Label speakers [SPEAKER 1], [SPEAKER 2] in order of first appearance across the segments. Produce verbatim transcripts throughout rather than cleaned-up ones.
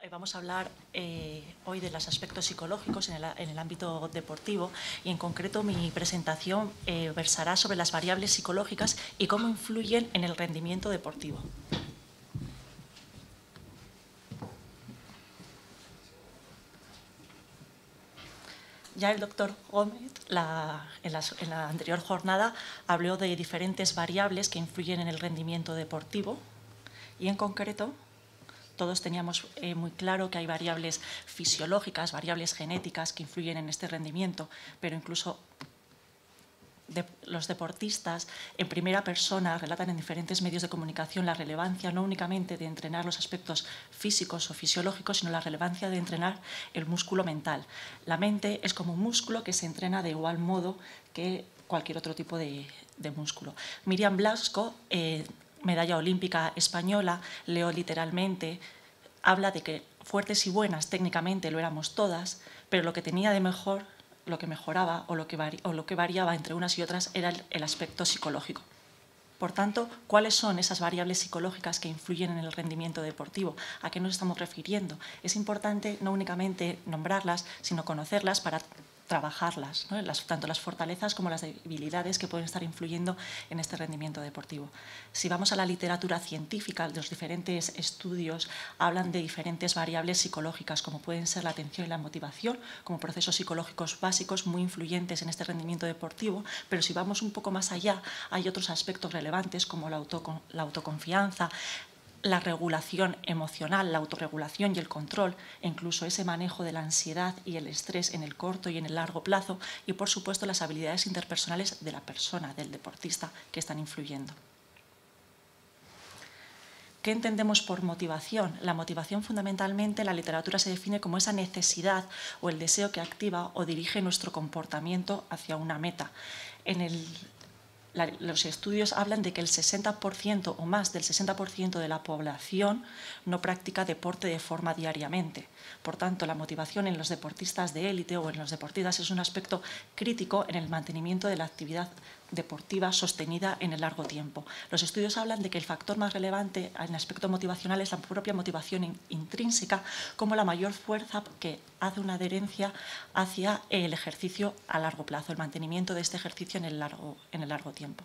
[SPEAKER 1] Eh, Vamos a hablar eh, hoy de los aspectos psicológicos en el, en el ámbito deportivo y en concreto mi presentación eh, versará sobre las variables psicológicas y cómo influyen en el rendimiento deportivo. Ya el doctor Gómez, la, en, la, en la anterior jornada, habló de diferentes variables que influyen en el rendimiento deportivo y en concreto todos teníamos eh, muy claro que hay variables fisiológicas, variables genéticas que influyen en este rendimiento, pero incluso de, los deportistas en primera persona relatan en diferentes medios de comunicación la relevancia no únicamente de entrenar los aspectos físicos o fisiológicos, sino la relevancia de entrenar el músculo mental. La mente es como un músculo que se entrena de igual modo que cualquier otro tipo de, de músculo. Miriam Blasco, eh, medalla olímpica española, leo literalmente, habla de que fuertes y buenas técnicamente lo éramos todas, pero lo que tenía de mejor, lo que mejoraba o lo que, vari, o lo que variaba entre unas y otras era el, el aspecto psicológico. Por tanto, ¿cuáles son esas variables psicológicas que influyen en el rendimiento deportivo? ¿A qué nos estamos refiriendo? Es importante no únicamente nombrarlas, sino conocerlas para trabajarlas, ¿no? las, tanto las fortalezas como las debilidades que pueden estar influyendo en este rendimiento deportivo. Si vamos a la literatura científica, los diferentes estudios hablan de diferentes variables psicológicas, como pueden ser la atención y la motivación, como procesos psicológicos básicos muy influyentes en este rendimiento deportivo, pero si vamos un poco más allá, hay otros aspectos relevantes como la, autocon la autoconfianza, la regulación emocional, la autorregulación y el control, e incluso ese manejo de la ansiedad y el estrés en el corto y en el largo plazo, y por supuesto las habilidades interpersonales de la persona, del deportista, que están influyendo. ¿Qué entendemos por motivación? La motivación fundamentalmente en la literatura se define como esa necesidad o el deseo que activa o dirige nuestro comportamiento hacia una meta. En el La, los estudios hablan de que el sesenta por ciento o más del sesenta por ciento de la población no practica deporte de forma diariamente. Por tanto, la motivación en los deportistas de élite o en los deportistas es un aspecto crítico en el mantenimiento de la actividad deportiva sostenida en el largo tiempo. Los estudios hablan de que el factor más relevante en el aspecto motivacional es la propia motivación in, intrínseca como la mayor fuerza que hace una adherencia hacia el ejercicio a largo plazo, el mantenimiento de este ejercicio en el largo, en el largo tiempo.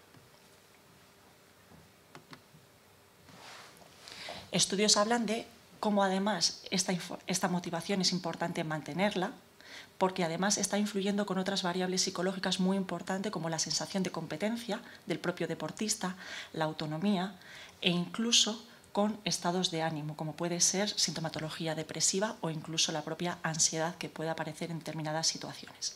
[SPEAKER 1] Estudios hablan de cómo además esta, esta motivación es importante mantenerla, porque además está influyendo con otras variables psicológicas muy importantes como la sensación de competencia del propio deportista, la autonomía e incluso con estados de ánimo, como puede ser sintomatología depresiva o incluso la propia ansiedad que puede aparecer en determinadas situaciones.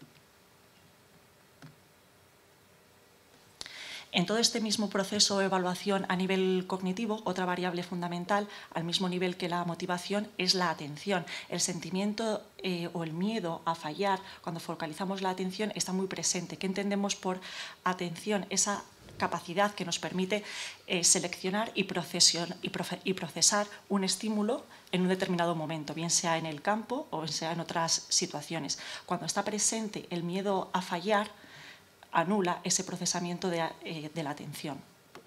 [SPEAKER 1] En todo este mismo proceso de evaluación a nivel cognitivo, otra variable fundamental, al mismo nivel que la motivación, es la atención. El sentimiento eh, o el miedo a fallar, cuando focalizamos la atención, está muy presente. ¿Qué entendemos por atención? Esa capacidad que nos permite eh, seleccionar y, y, y procesar un estímulo en un determinado momento, bien sea en el campo o bien sea en otras situaciones. Cuando está presente el miedo a fallar, anula ese procesamiento de, eh, de la atención.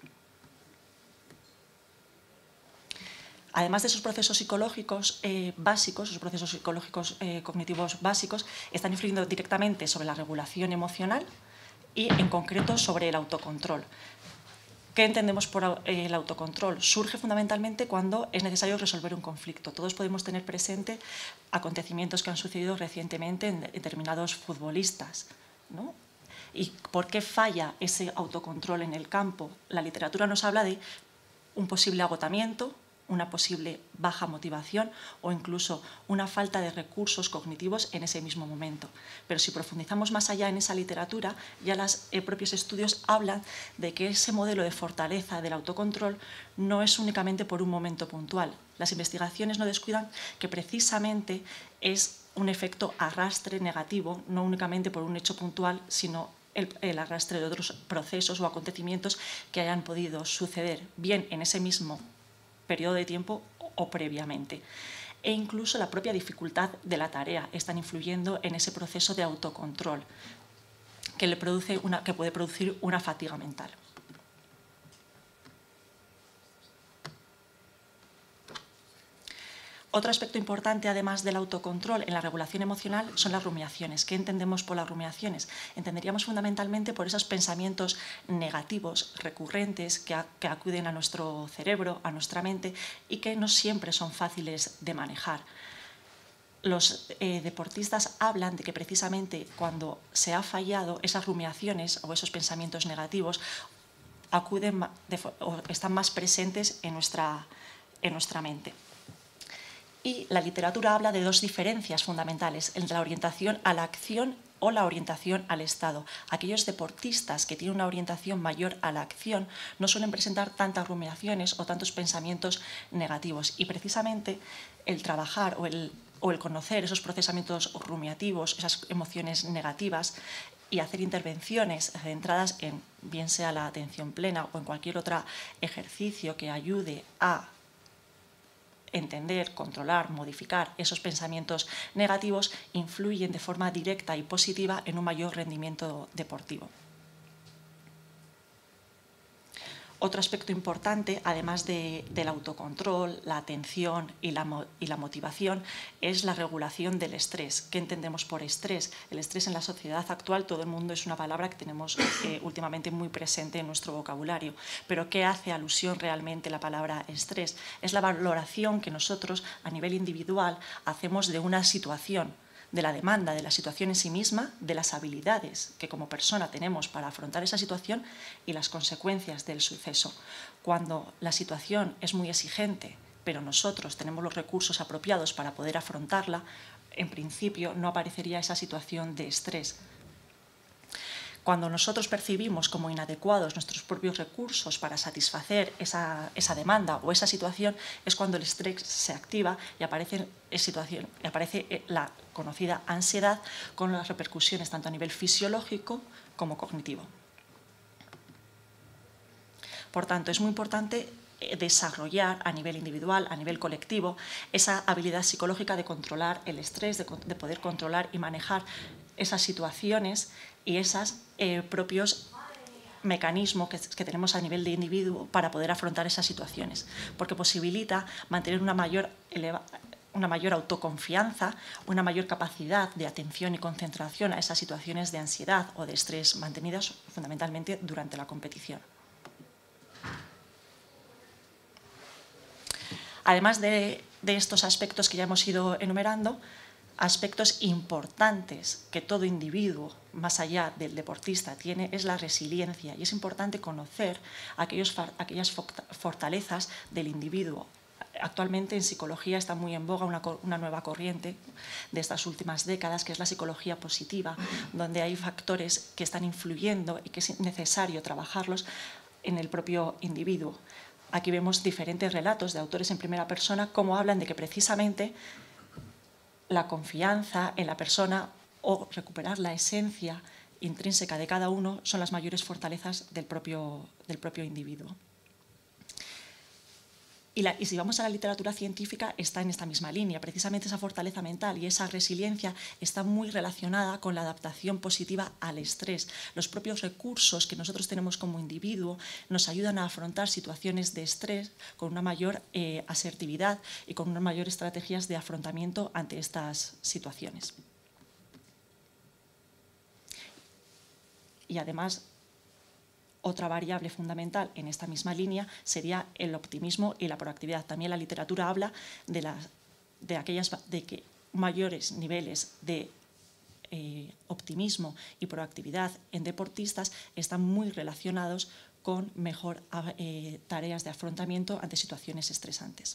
[SPEAKER 1] Además de esos procesos psicológicos eh, básicos, esos procesos psicológicos eh, cognitivos básicos, están influyendo directamente sobre la regulación emocional y, en concreto, sobre el autocontrol. ¿Qué entendemos por el autocontrol? Surge fundamentalmente cuando es necesario resolver un conflicto. Todos podemos tener presente acontecimientos que han sucedido recientemente en determinados futbolistas, ¿no? ¿Y por qué falla ese autocontrol en el campo? La literatura nos habla de un posible agotamiento, una posible baja motivación o incluso una falta de recursos cognitivos en ese mismo momento. Pero si profundizamos más allá en esa literatura, ya los eh, propios estudios hablan de que ese modelo de fortaleza del autocontrol no es únicamente por un momento puntual. Las investigaciones no descuidan que precisamente es un efecto arrastre negativo, no únicamente por un hecho puntual, sino El, el arrastre de otros procesos o acontecimientos que hayan podido suceder bien en ese mismo periodo de tiempo o, o previamente. E incluso la propia dificultad de la tarea están influyendo en ese proceso de autocontrol que, le produce una, que puede producir una fatiga mental. Otro aspecto importante, además del autocontrol en la regulación emocional, son las rumiaciones. ¿Qué entendemos por las rumiaciones? Entenderíamos fundamentalmente por esos pensamientos negativos, recurrentes, que, a, que acuden a nuestro cerebro, a nuestra mente, y que no siempre son fáciles de manejar. Los eh, deportistas hablan de que precisamente cuando se ha fallado, esas rumiaciones o esos pensamientos negativos acuden de, o están más presentes en nuestra, en nuestra mente. Y la literatura habla de dos diferencias fundamentales entre la orientación a la acción o la orientación al estado. Aquellos deportistas que tienen una orientación mayor a la acción no suelen presentar tantas rumiaciones o tantos pensamientos negativos. Y precisamente el trabajar o el, o el conocer esos procesamientos rumiativos, esas emociones negativas, y hacer intervenciones centradas en, bien sea la atención plena o en cualquier otro ejercicio que ayude a entender, controlar, modificar esos pensamientos negativos, influyen de forma directa y positiva en un mayor rendimiento deportivo. Otro aspecto importante, además de, del autocontrol, la atención y la, y la motivación, es la regulación del estrés. ¿Qué entendemos por estrés? El estrés en la sociedad actual, todo el mundo es una palabra que tenemos eh, últimamente muy presente en nuestro vocabulario. Pero ¿qué hace alusión realmente la palabra estrés? Es la valoración que nosotros, a nivel individual, hacemos de una situación, de la demanda, de la situación en sí misma, de las habilidades que como persona tenemos para afrontar esa situación y las consecuencias del suceso. Cuando la situación es muy exigente, pero nosotros tenemos los recursos apropiados para poder afrontarla, en principio no aparecería esa situación de estrés. Cuando nosotros percibimos como inadecuados nuestros propios recursos para satisfacer esa, esa demanda o esa situación, es cuando el estrés se activa y aparece, situación, y aparece la conocida ansiedad, con las repercusiones tanto a nivel fisiológico como cognitivo. Por tanto, es muy importante desarrollar a nivel individual, a nivel colectivo, esa habilidad psicológica de controlar el estrés, de, de poder controlar y manejar esas situaciones y esos eh, propios mecanismos que, que tenemos a nivel de individuo para poder afrontar esas situaciones, porque posibilita mantener una mayor, eleva, una mayor autoconfianza, una mayor capacidad de atención y concentración a esas situaciones de ansiedad o de estrés mantenidas fundamentalmente durante la competición. Además de, de estos aspectos que ya hemos ido enumerando, aspectos importantes que todo individuo, más allá del deportista, tiene es la resiliencia. Y es importante conocer aquellos, aquellas fortalezas del individuo. Actualmente en psicología está muy en boga una, una nueva corriente de estas últimas décadas, que es la psicología positiva, donde hay factores que están influyendo y que es necesario trabajarlos en el propio individuo. Aquí vemos diferentes relatos de autores en primera persona, cómo hablan de que precisamente la confianza en la persona o recuperar la esencia intrínseca de cada uno son las mayores fortalezas del propio, del propio individuo. Y, la, y si vamos a la literatura científica, está en esta misma línea. Precisamente esa fortaleza mental y esa resiliencia está muy relacionada con la adaptación positiva al estrés. Los propios recursos que nosotros tenemos como individuo nos ayudan a afrontar situaciones de estrés con una mayor eh, asertividad y con unas mayores estrategias de afrontamiento ante estas situaciones. Y además, otra variable fundamental en esta misma línea sería el optimismo y la proactividad. También la literatura habla de, la, de, aquellas, de que mayores niveles de eh, optimismo y proactividad en deportistas están muy relacionados con mejor eh, tareas de afrontamiento ante situaciones estresantes.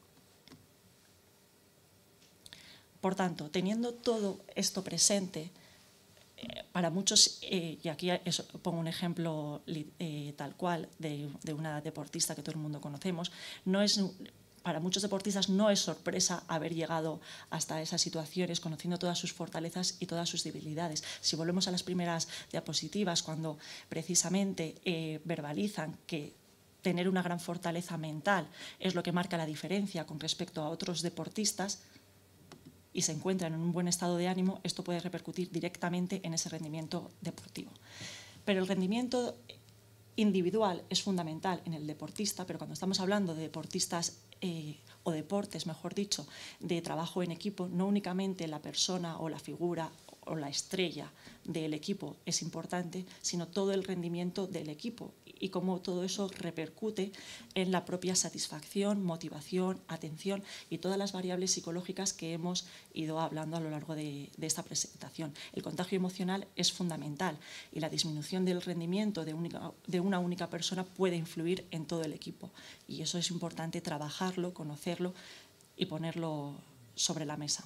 [SPEAKER 1] Por tanto, teniendo todo esto presente, para muchos, eh, y aquí eso, pongo un ejemplo eh, tal cual de, de una deportista que todo el mundo conocemos, no es, para muchos deportistas no es sorpresa haber llegado hasta esas situaciones conociendo todas sus fortalezas y todas sus debilidades. Si volvemos a las primeras diapositivas, cuando precisamente eh, verbalizan que tener una gran fortaleza mental es lo que marca la diferencia con respecto a otros deportistas, y se encuentran en un buen estado de ánimo, esto puede repercutir directamente en ese rendimiento deportivo. Pero el rendimiento individual es fundamental en el deportista, pero cuando estamos hablando de deportistas eh, o deportes, mejor dicho, de trabajo en equipo, no únicamente la persona o la figura o la estrella del equipo es importante, sino todo el rendimiento del equipo y cómo todo eso repercute en la propia satisfacción, motivación, atención y todas las variables psicológicas que hemos ido hablando a lo largo de, de esta presentación. El contagio emocional es fundamental y la disminución del rendimiento de, única, de una única persona puede influir en todo el equipo y eso es importante trabajarlo, conocerlo y ponerlo sobre la mesa.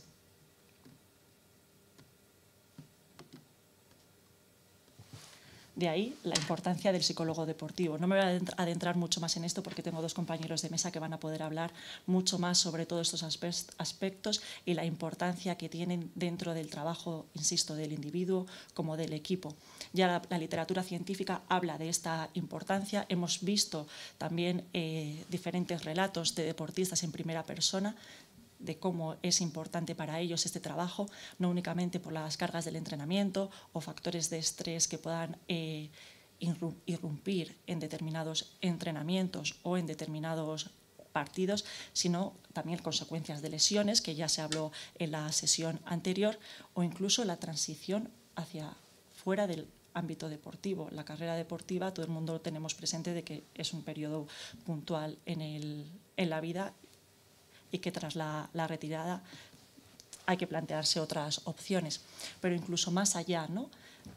[SPEAKER 1] De ahí la importancia del psicólogo deportivo. No me voy a adentrar mucho más en esto porque tengo dos compañeros de mesa que van a poder hablar mucho más sobre todos estos aspectos y la importancia que tienen dentro del trabajo, insisto, del individuo como del equipo. Ya la, la literatura científica habla de esta importancia. Hemos visto también eh, diferentes relatos de deportistas en primera persona de cómo es importante para ellos este trabajo, no únicamente por las cargas del entrenamiento o factores de estrés que puedan eh, irrumpir en determinados entrenamientos o en determinados partidos, sino también consecuencias de lesiones, que ya se habló en la sesión anterior, o incluso la transición hacia fuera del ámbito deportivo. La carrera deportiva, todo el mundo lo tenemos presente de que es un periodo puntual en, el, en la vida y que tras la, la retirada hay que plantearse otras opciones. Pero incluso más allá, ¿no?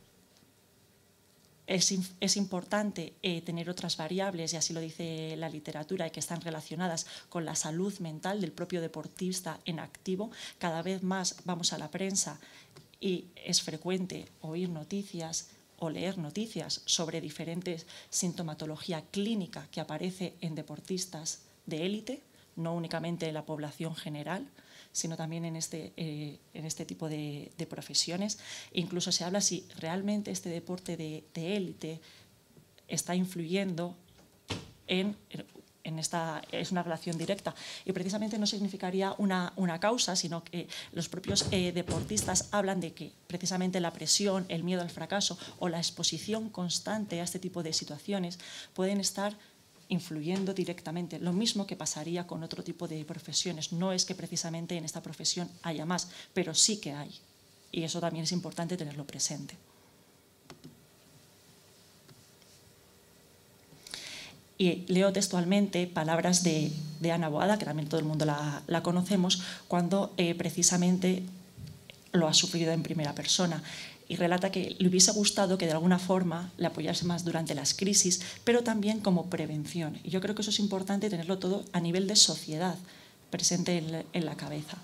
[SPEAKER 1] Es, es importante eh, tener otras variables, y así lo dice la literatura, y que están relacionadas con la salud mental del propio deportista en activo. Cada vez más vamos a la prensa y es frecuente oír noticias o leer noticias sobre diferentes sintomatología clínica que aparece en deportistas de élite, no únicamente en la población general, sino también en este, eh, en este tipo de, de profesiones. Incluso se habla si realmente este deporte de, de élite está influyendo en, en esta, es una relación directa. Y precisamente no significaría una, una causa, sino que los propios eh, deportistas hablan de que precisamente la presión, el miedo al fracaso o la exposición constante a este tipo de situaciones pueden estar influyendo directamente, lo mismo que pasaría con otro tipo de profesiones. No es que precisamente en esta profesión haya más, pero sí que hay. Y eso también es importante tenerlo presente. Y leo textualmente palabras de, de Ana Boada, que también todo el mundo la, la conocemos, cuando eh, precisamente lo ha sufrido en primera persona. Y relata que le hubiese gustado que de alguna forma le apoyase más durante las crisis, pero también como prevención. Y yo creo que eso es importante tenerlo todo a nivel de sociedad presente en la, en la cabeza.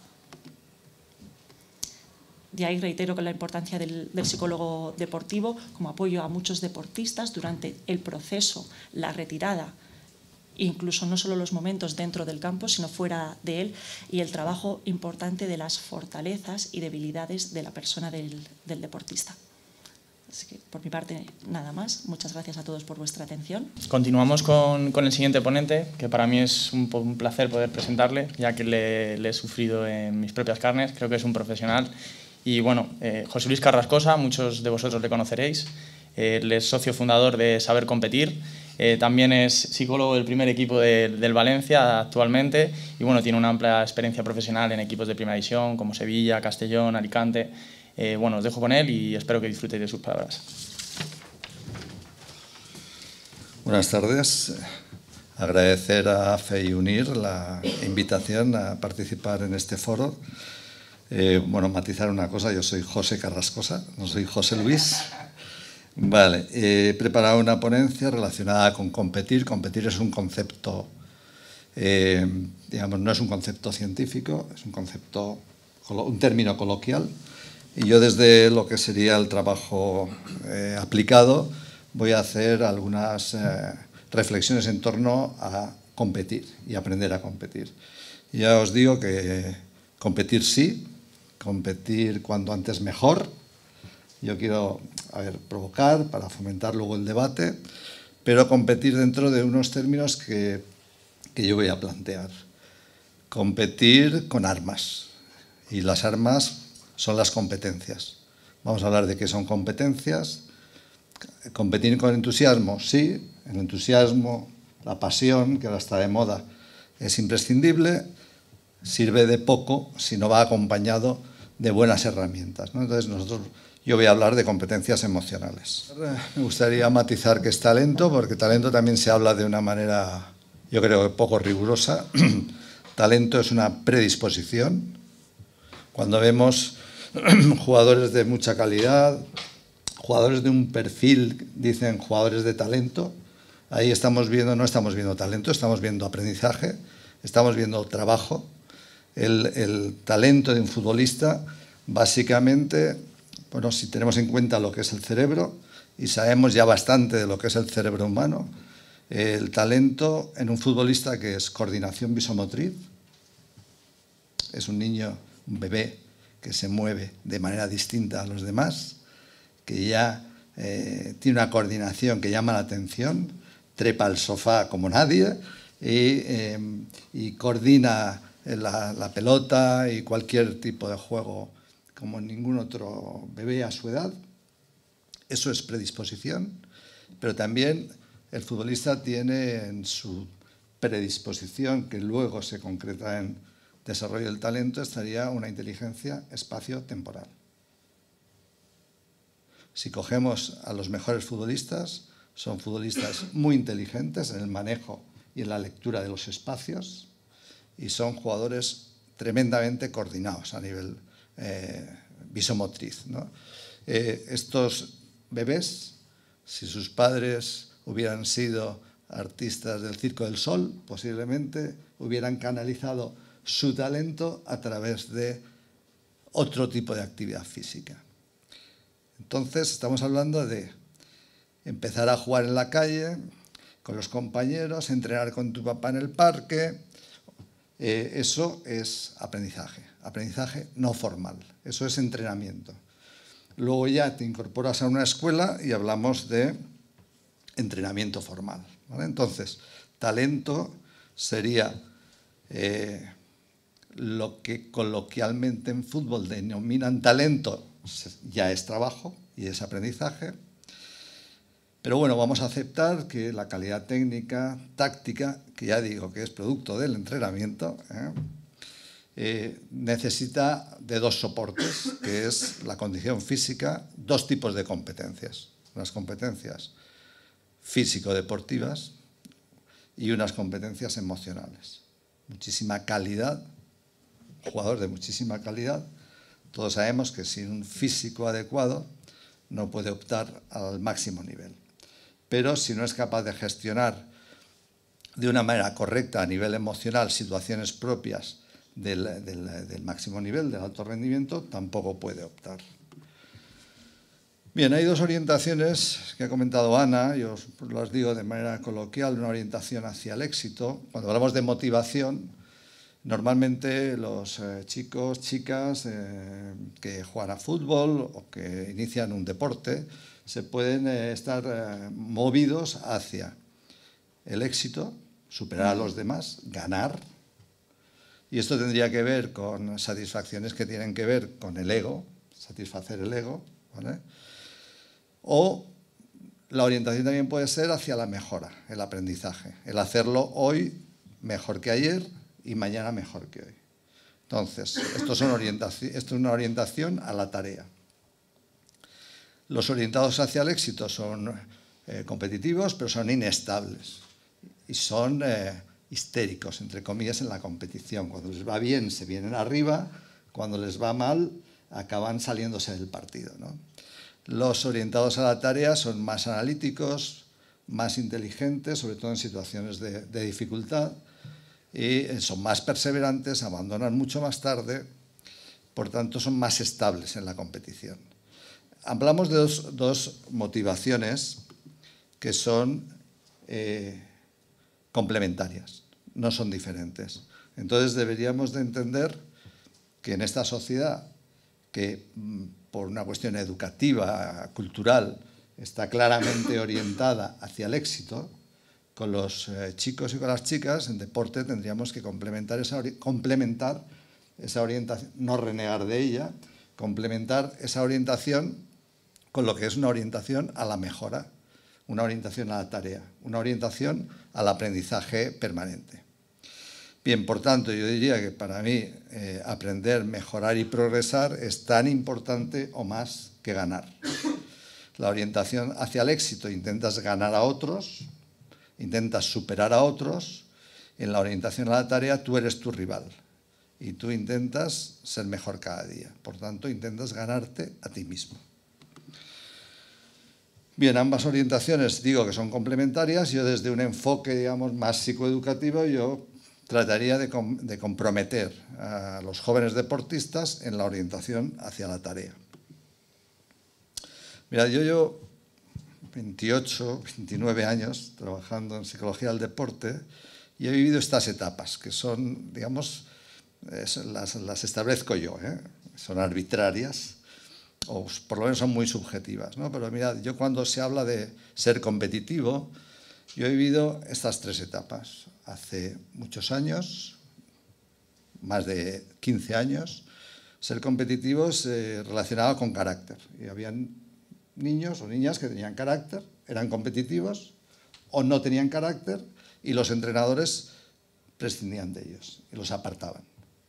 [SPEAKER 1] De ahí reitero con la importancia del, del psicólogo deportivo como apoyo a muchos deportistas durante el proceso, la retirada, incluso no solo los momentos dentro del campo, sino fuera de él, y el trabajo importante de las fortalezas y debilidades de la persona del, del deportista. Así que, por mi parte, nada más. Muchas gracias a todos por vuestra atención.
[SPEAKER 2] Continuamos con, con el siguiente ponente, que para mí es un, un placer poder presentarle, ya que le, le he sufrido en mis propias carnes. Creo que es un profesional. Y bueno, eh, José Luis Carrascosa, muchos de vosotros le conoceréis. Eh, él es socio fundador de Saber Competir. Eh, también es psicólogo del primer equipo de, del Valencia actualmente y bueno, tiene una amplia experiencia profesional en equipos de primera división como Sevilla, Castellón, Alicante. Eh, bueno, os dejo con él y espero que disfrutéis de sus palabras.
[SPEAKER 3] Buenas tardes. Agradecer a Fe y Unir la invitación a participar en este foro. Eh, bueno, matizar una cosa, yo soy José Carrascosa, no soy José Luis. Vale, he preparado una ponencia relacionada con competir. Competir es un concepto, eh, digamos, no es un concepto científico, es un concepto, un término coloquial. Y yo desde lo que sería el trabajo eh, aplicado voy a hacer algunas eh, reflexiones en torno a competir y aprender a competir. Ya os digo que competir sí, competir cuanto antes mejor. Yo quiero, a ver, provocar para fomentar luego el debate, pero competir dentro de unos términos que, que yo voy a plantear. Competir con armas, y las armas son las competencias. Vamos a hablar de qué son competencias. Competir con entusiasmo, sí, el entusiasmo, la pasión, que ahora está de moda, es imprescindible, sirve de poco si no va acompañado de buenas herramientas, ¿no? Entonces, nosotros, yo voy a hablar de competencias emocionales. Me gustaría matizar que es talento, porque talento también se habla de una manera, yo creo que poco rigurosa. Talento es una predisposición. Cuando vemos jugadores de mucha calidad, jugadores de un perfil, dicen jugadores de talento, ahí estamos viendo, no estamos viendo talento, estamos viendo aprendizaje, estamos viendo trabajo. El, el talento de un futbolista, básicamente, bueno, si tenemos en cuenta lo que es el cerebro, y sabemos ya bastante de lo que es el cerebro humano, el talento en un futbolista, que es coordinación visomotriz, es un niño, un bebé, que se mueve de manera distinta a los demás, que ya eh, tiene una coordinación que llama la atención, trepa al sofá como nadie y, eh, y coordina la, la pelota y cualquier tipo de juego como ningún otro bebé a su edad. Eso es predisposición, pero también el futbolista tiene en su predisposición, que luego se concreta en desarrollo del talento, estaría una inteligencia espacio-temporal. Si cogemos a los mejores futbolistas, son futbolistas muy inteligentes en el manejo y en la lectura de los espacios y son jugadores tremendamente coordinados a nivel eh, visomotriz, ¿no? Eh, estos bebés, si sus padres hubieran sido artistas del Circo del Sol, posiblemente hubieran canalizado su talento a través de otro tipo de actividad física. Entonces, estamos hablando de empezar a jugar en la calle, con los compañeros, entrenar con tu papá en el parque. Eh, eso es aprendizaje, aprendizaje no formal, eso es entrenamiento. Luego ya te incorporas a una escuela y hablamos de entrenamiento formal, ¿vale? Entonces, talento sería eh, lo que coloquialmente en fútbol denominan talento, ya es trabajo y es aprendizaje. Pero bueno, vamos a aceptar que la calidad técnica, táctica, que ya digo que es producto del entrenamiento, ¿eh? Eh, necesita de dos soportes, que es la condición física, dos tipos de competencias. Unas competencias físico-deportivas y unas competencias emocionales. Muchísima calidad, jugador de muchísima calidad. Todos sabemos que sin un físico adecuado no puede optar al máximo nivel. Pero si no es capaz de gestionar de una manera correcta a nivel emocional situaciones propias del, del, del máximo nivel, del alto rendimiento, tampoco puede optar. Bien, hay dos orientaciones que ha comentado Ana, yo os las digo de manera coloquial, una orientación hacia el éxito. Cuando hablamos de motivación, normalmente los eh, chicos, chicas eh, que juegan a fútbol o que inician un deporte se pueden eh, estar eh, movidos hacia el éxito, superar a los demás, ganar. Y esto tendría que ver con satisfacciones que tienen que ver con el ego, satisfacer el ego, ¿vale? O la orientación también puede ser hacia la mejora, el aprendizaje, el hacerlo hoy mejor que ayer y mañana mejor que hoy. Entonces, esto, son orientación, esto es una orientación a la tarea. Los orientados hacia el éxito son eh, competitivos, pero son inestables y son eh, histéricos, entre comillas, en la competición. Cuando les va bien, se vienen arriba, cuando les va mal, acaban saliéndose del partido, ¿no? Los orientados a la tarea son más analíticos, más inteligentes, sobre todo en situaciones de, de dificultad, y son más perseverantes, abandonan mucho más tarde, por tanto son más estables en la competición. Hablamos de dos, dos motivaciones que son eh, complementarias, no son diferentes. Entonces deberíamos de entender que en esta sociedad, que por una cuestión educativa, cultural, está claramente orientada hacia el éxito, con los eh, chicos y con las chicas, en deporte tendríamos que complementar esa, complementar esa orientación, no renegar de ella, complementar esa orientación con lo que es una orientación a la mejora, una orientación a la tarea, una orientación al aprendizaje permanente. Bien, por tanto, yo diría que para mí eh, aprender, mejorar y progresar es tan importante o más que ganar. La orientación hacia el éxito, intentas ganar a otros, intentas superar a otros. En la orientación a la tarea, tú eres tu rival y tú intentas ser mejor cada día. Por tanto, intentas ganarte a ti mismo. Bien, ambas orientaciones digo que son complementarias. Yo desde un enfoque, digamos, más psicoeducativo, yo trataría de, com de comprometer a los jóvenes deportistas en la orientación hacia la tarea. Mira, yo llevo veintiocho, veintinueve años trabajando en psicología del deporte y he vivido estas etapas, que son, digamos, es, las, las establezco yo, ¿eh? Son arbitrarias, o por lo menos son muy subjetivas, ¿no? Pero mirad, yo cuando se habla de ser competitivo, yo he vivido estas tres etapas. Hace muchos años, más de quince años, ser competitivo se relacionaba con carácter. Y habían niños o niñas que tenían carácter, eran competitivos, o no tenían carácter, y los entrenadores prescindían de ellos y los apartaban.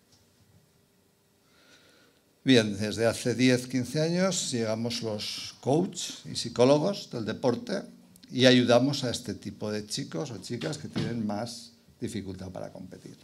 [SPEAKER 3] Bien, desde hace diez, quince años llegamos los coaches y psicólogos del deporte y ayudamos a este tipo de chicos o chicas que tienen más dificultad para competir.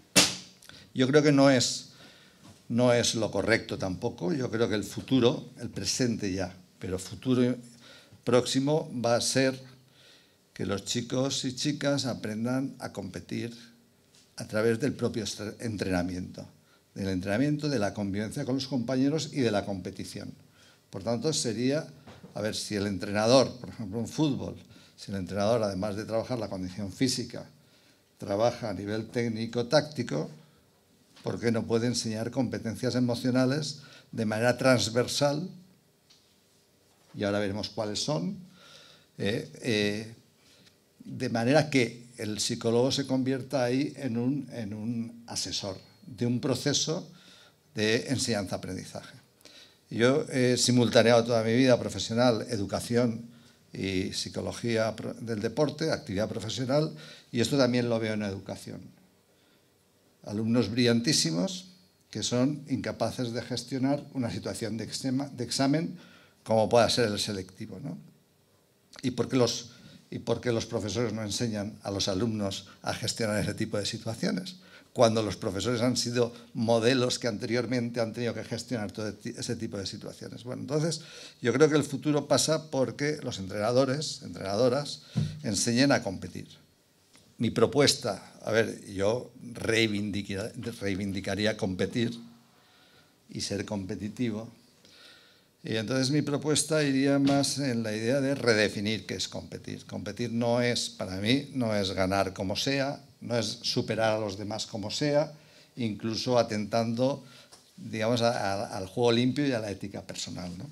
[SPEAKER 3] Yo creo que no es, no es lo correcto tampoco. Yo creo que el futuro, el presente ya, pero futuro próximo va a ser que los chicos y chicas aprendan a competir a través del propio entrenamiento, del entrenamiento, de la convivencia con los compañeros y de la competición. Por tanto, sería, a ver, si el entrenador, por ejemplo, en fútbol, si el entrenador, además de trabajar la condición física, trabaja a nivel técnico-táctico, ¿por qué no puede enseñar competencias emocionales de manera transversal? Y ahora veremos cuáles son. Eh, eh, de manera que el psicólogo se convierta ahí en un, en un asesor de un proceso de enseñanza-aprendizaje. Yo he simultaneado toda mi vida profesional, educación y psicología del deporte, actividad profesional, y esto también lo veo en educación. Alumnos brillantísimos que son incapaces de gestionar una situación de, exema, de examen como pueda ser el selectivo, ¿no? ¿Y por qué los, y por qué los profesores no enseñan a los alumnos a gestionar ese tipo de situaciones? Cuando los profesores han sido modelos que anteriormente han tenido que gestionar todo ese tipo de situaciones. Bueno, entonces yo creo que el futuro pasa porque los entrenadores, entrenadoras, enseñen a competir. Mi propuesta, a ver, yo reivindicaría, reivindicaría competir y ser competitivo. Y entonces mi propuesta iría más en la idea de redefinir qué es competir. Competir no es, para mí, no es ganar como sea, no es superar a los demás como sea, incluso atentando, digamos, a, a, al juego limpio y a la ética personal, ¿no?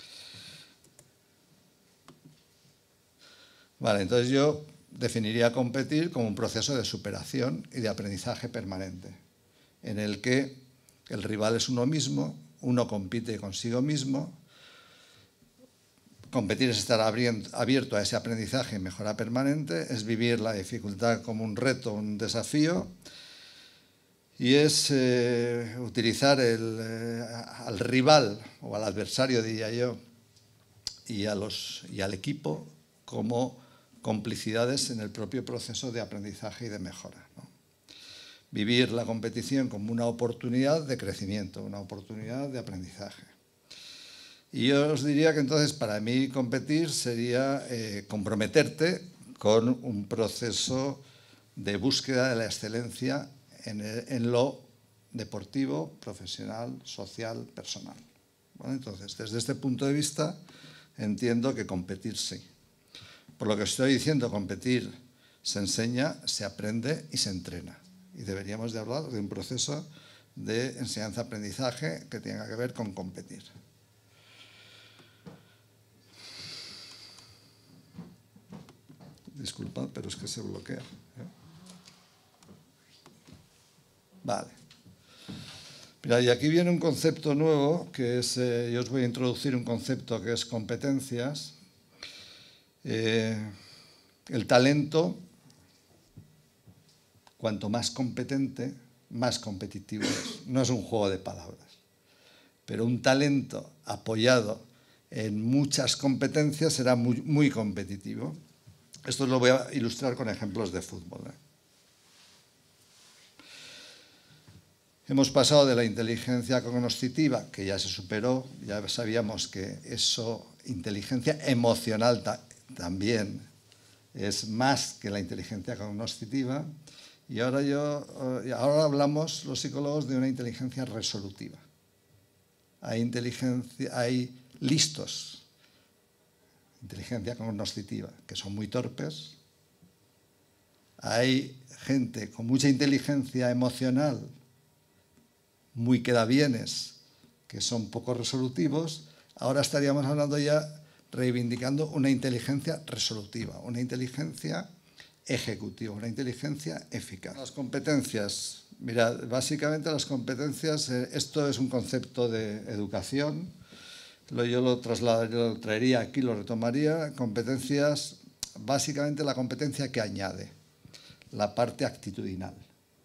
[SPEAKER 3] Vale, entonces yo definiría competir como un proceso de superación y de aprendizaje permanente, en el que el rival es uno mismo, uno compite consigo mismo. Competir es estar abierto a ese aprendizaje y mejora permanente, es vivir la dificultad como un reto, un desafío, y es eh, utilizar el, eh, al rival o al adversario, diría yo, y, a los, y al equipo como complicidades en el propio proceso de aprendizaje y de mejora, ¿no? Vivir la competición como una oportunidad de crecimiento, una oportunidad de aprendizaje. Y yo os diría que entonces para mí competir sería eh, comprometerte con un proceso de búsqueda de la excelencia en, el, en lo deportivo, profesional, social, personal. Bueno, entonces, desde este punto de vista, entiendo que competir sí. Por lo que estoy diciendo, competir se enseña, se aprende y se entrena. Y deberíamos de hablar de un proceso de enseñanza-aprendizaje que tenga que ver con competir. Disculpad, pero es que se bloquea. ¿eh? Vale. Mira, y aquí viene un concepto nuevo, que es, eh, yo os voy a introducir un concepto que es competencias. Eh, el talento, cuanto más competente, más competitivo es. No es un juego de palabras. Pero un talento apoyado en muchas competencias será muy, muy competitivo. Esto lo voy a ilustrar con ejemplos de fútbol, ¿eh? Hemos pasado de la inteligencia cognoscitiva, que ya se superó, ya sabíamos que eso, inteligencia emocional ta, también es más que la inteligencia cognoscitiva, y ahora, yo, ahora hablamos los psicólogos de una inteligencia resolutiva. Hay, inteligencia, hay listos, inteligencia cognoscitiva, que son muy torpes. Hay gente con mucha inteligencia emocional, muy quedabienes, que son poco resolutivos. Ahora estaríamos hablando ya, reivindicando una inteligencia resolutiva, una inteligencia ejecutiva, una inteligencia eficaz. Las competencias, mirad, básicamente las competencias, eh, esto es un concepto de educación, lo, yo lo trasladaría, lo traería aquí, lo retomaría. Competencias, básicamente la competencia que añade, la parte actitudinal.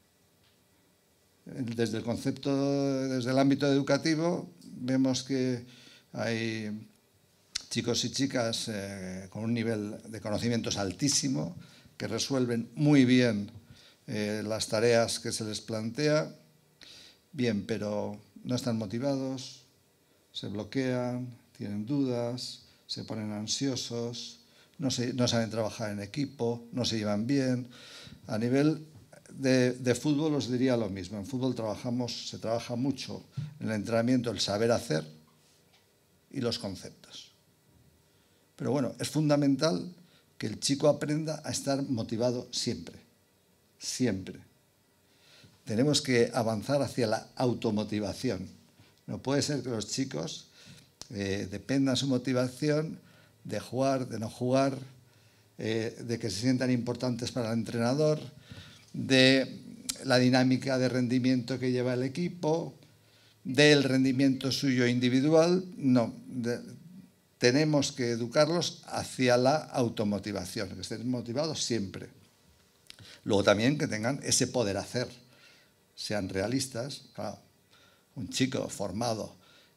[SPEAKER 3] Desde el concepto, desde el ámbito educativo, vemos que hay chicos y chicas eh, con un nivel de conocimientos altísimo, que resuelven muy bien eh, las tareas que se les plantea, bien, pero no están motivados, se bloquean, tienen dudas, se ponen ansiosos, no, se, no saben trabajar en equipo, no se llevan bien. A nivel De, de fútbol os diría lo mismo. En fútbol trabajamos, se trabaja mucho en el entrenamiento el saber hacer y los conceptos. Pero bueno, es fundamental que el chico aprenda a estar motivado siempre, siempre. Tenemos que avanzar hacia la automotivación. No puede ser que los chicos eh, dependan su motivación de jugar, de no jugar, eh, de que se sientan importantes para el entrenador, de la dinámica de rendimiento que lleva el equipo, del rendimiento suyo individual. No, de, tenemos que educarlos hacia la automotivación, que estén motivados siempre. Luego también que tengan ese poder hacer, sean realistas. Claro, un chico formado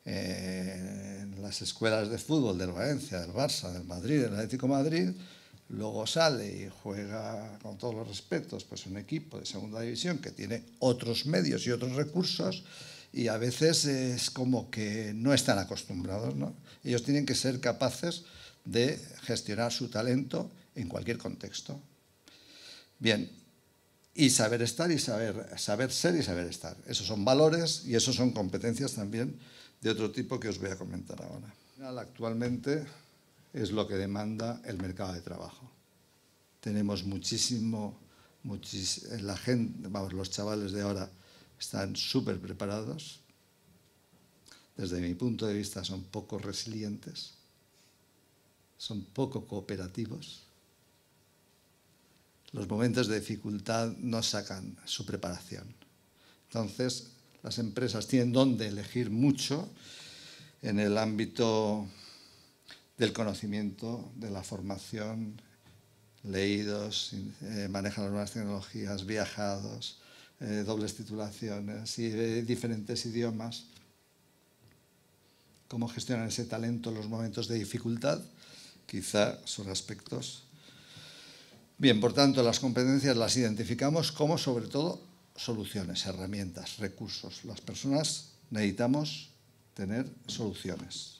[SPEAKER 3] eh, en las escuelas de fútbol del Valencia, del Barça, del Madrid, del Atlético de Madrid, luego sale y juega, con todos los respetos, pues un equipo de segunda división que tiene otros medios y otros recursos, y a veces es como que no están acostumbrados, ¿no? Ellos tienen que ser capaces de gestionar su talento en cualquier contexto. Bien, y saber estar y saber, saber ser y saber estar. Esos son valores y esos son competencias también de otro tipo que os voy a comentar ahora. Actualmente es lo que demanda el mercado de trabajo. Tenemos muchísimo, muchis, la gente, vamos, los chavales de ahora están súper preparados. Desde mi punto de vista son poco resilientes, son poco cooperativos. Los momentos de dificultad no sacan su preparación. Entonces, las empresas tienen donde elegir mucho en el ámbito del conocimiento, de la formación, leídos, eh, manejan las nuevas tecnologías, viajados, eh, dobles titulaciones y eh, diferentes idiomas. Cómo gestionan ese talento en los momentos de dificultad, quizá son aspectos. Bien, por tanto, las competencias las identificamos como, sobre todo, soluciones, herramientas, recursos. Las personas necesitamos tener soluciones.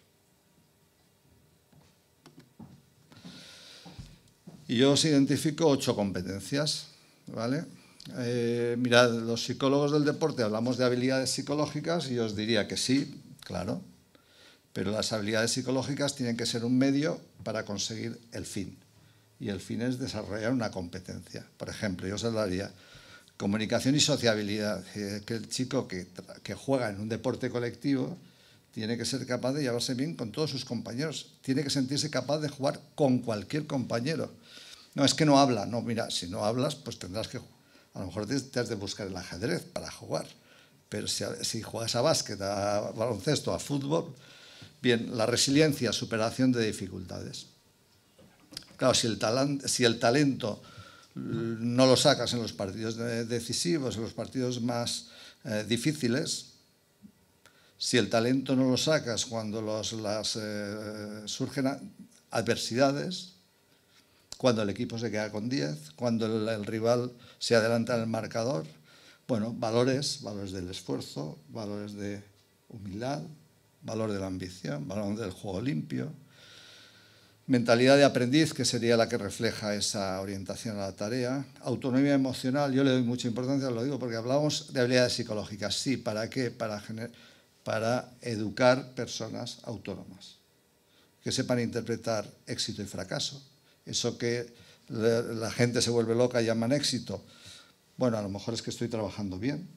[SPEAKER 3] Y yo os identifico ocho competencias, ¿vale? Eh, mirad, los psicólogos del deporte hablamos de habilidades psicológicas y os diría que sí, claro, pero las habilidades psicológicas tienen que ser un medio para conseguir el fin. Y el fin es desarrollar una competencia. Por ejemplo, yo os hablaría comunicación y sociabilidad, eh, que el chico que, que juega en un deporte colectivo tiene que ser capaz de llevarse bien con todos sus compañeros, tiene que sentirse capaz de jugar con cualquier compañero. No, es que no habla. No, mira, si no hablas, pues tendrás que, a lo mejor te, te has de buscar el ajedrez para jugar, pero si, si juegas a básquet, a baloncesto, a fútbol, bien, la resiliencia, superación de dificultades. Claro, si el, talent, si el talento no lo sacas en los partidos decisivos, en los partidos más eh, difíciles, si el talento no lo sacas cuando los, las, eh, surgen adversidades, cuando el equipo se queda con diez, cuando el, el rival se adelanta en el marcador, bueno, valores, valores del esfuerzo, valores de humildad, valor de la ambición, valor del juego limpio, mentalidad de aprendiz, que sería la que refleja esa orientación a la tarea, autonomía emocional, yo le doy mucha importancia, lo digo porque hablamos de habilidades psicológicas, sí, ¿para qué? Para, para educar personas autónomas, que sepan interpretar éxito y fracaso, eso que la gente se vuelve loca y llaman éxito, bueno, a lo mejor es que estoy trabajando bien.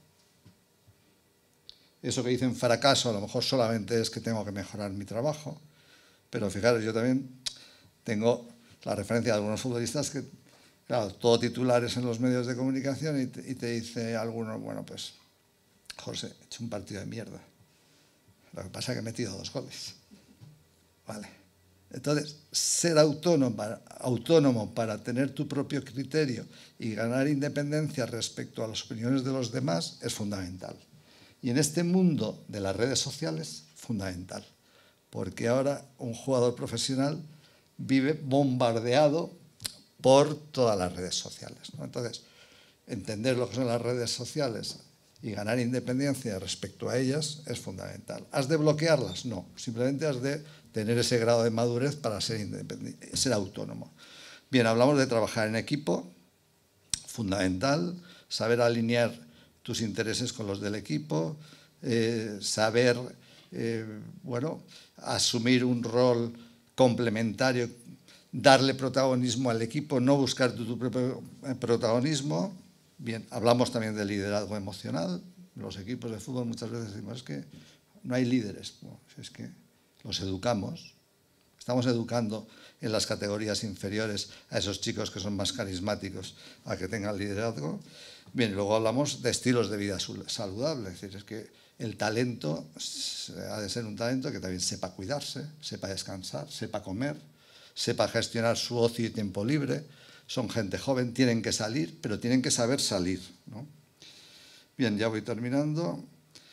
[SPEAKER 3] Eso que dicen fracaso, a lo mejor solamente es que tengo que mejorar mi trabajo. Pero fijaros, yo también tengo la referencia de algunos futbolistas que, claro, todo titulares en los medios de comunicación y te, y te dice alguno, bueno, pues, José, he hecho un partido de mierda. Lo que pasa es que he metido dos goles. Vale. Entonces, ser autónomo para, autónomo para tener tu propio criterio y ganar independencia respecto a las opiniones de los demás es fundamental. Y en este mundo de las redes sociales, fundamental. Porque ahora un jugador profesional vive bombardeado por todas las redes sociales, ¿no? Entonces, entender lo que son las redes sociales y ganar independencia respecto a ellas es fundamental. ¿Has de bloquearlas? No, simplemente has de tener ese grado de madurez para ser independiente, ser autónomo. Bien, hablamos de trabajar en equipo, fundamental, saber alinear tus intereses con los del equipo, eh, saber, eh, bueno, asumir un rol complementario, darle protagonismo al equipo, no buscar tu, tu propio protagonismo. Bien, hablamos también del liderazgo emocional. Los equipos de fútbol muchas veces decimos es que no hay líderes, bueno, es que los educamos. Estamos educando en las categorías inferiores a esos chicos que son más carismáticos a que tengan liderazgo. Bien, luego hablamos de estilos de vida saludables, es decir, es que el talento ha de ser un talento que también sepa cuidarse, sepa descansar, sepa comer, sepa gestionar su ocio y tiempo libre. Son gente joven, tienen que salir, pero tienen que saber salir, ¿no? Bien, ya voy terminando.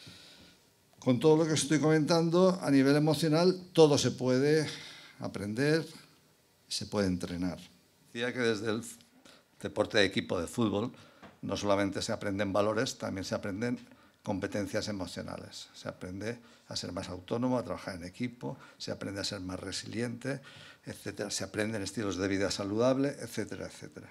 [SPEAKER 3] Con todo lo que estoy comentando, a nivel emocional, todo se puede aprender, se puede entrenar. Decía que desde el deporte de equipo de fútbol no solamente se aprenden valores, también se aprenden competencias emocionales. Se aprende a ser más autónomo, a trabajar en equipo, se aprende a ser más resiliente, etcétera. Se aprenden estilos de vida saludable, etcétera, etcétera.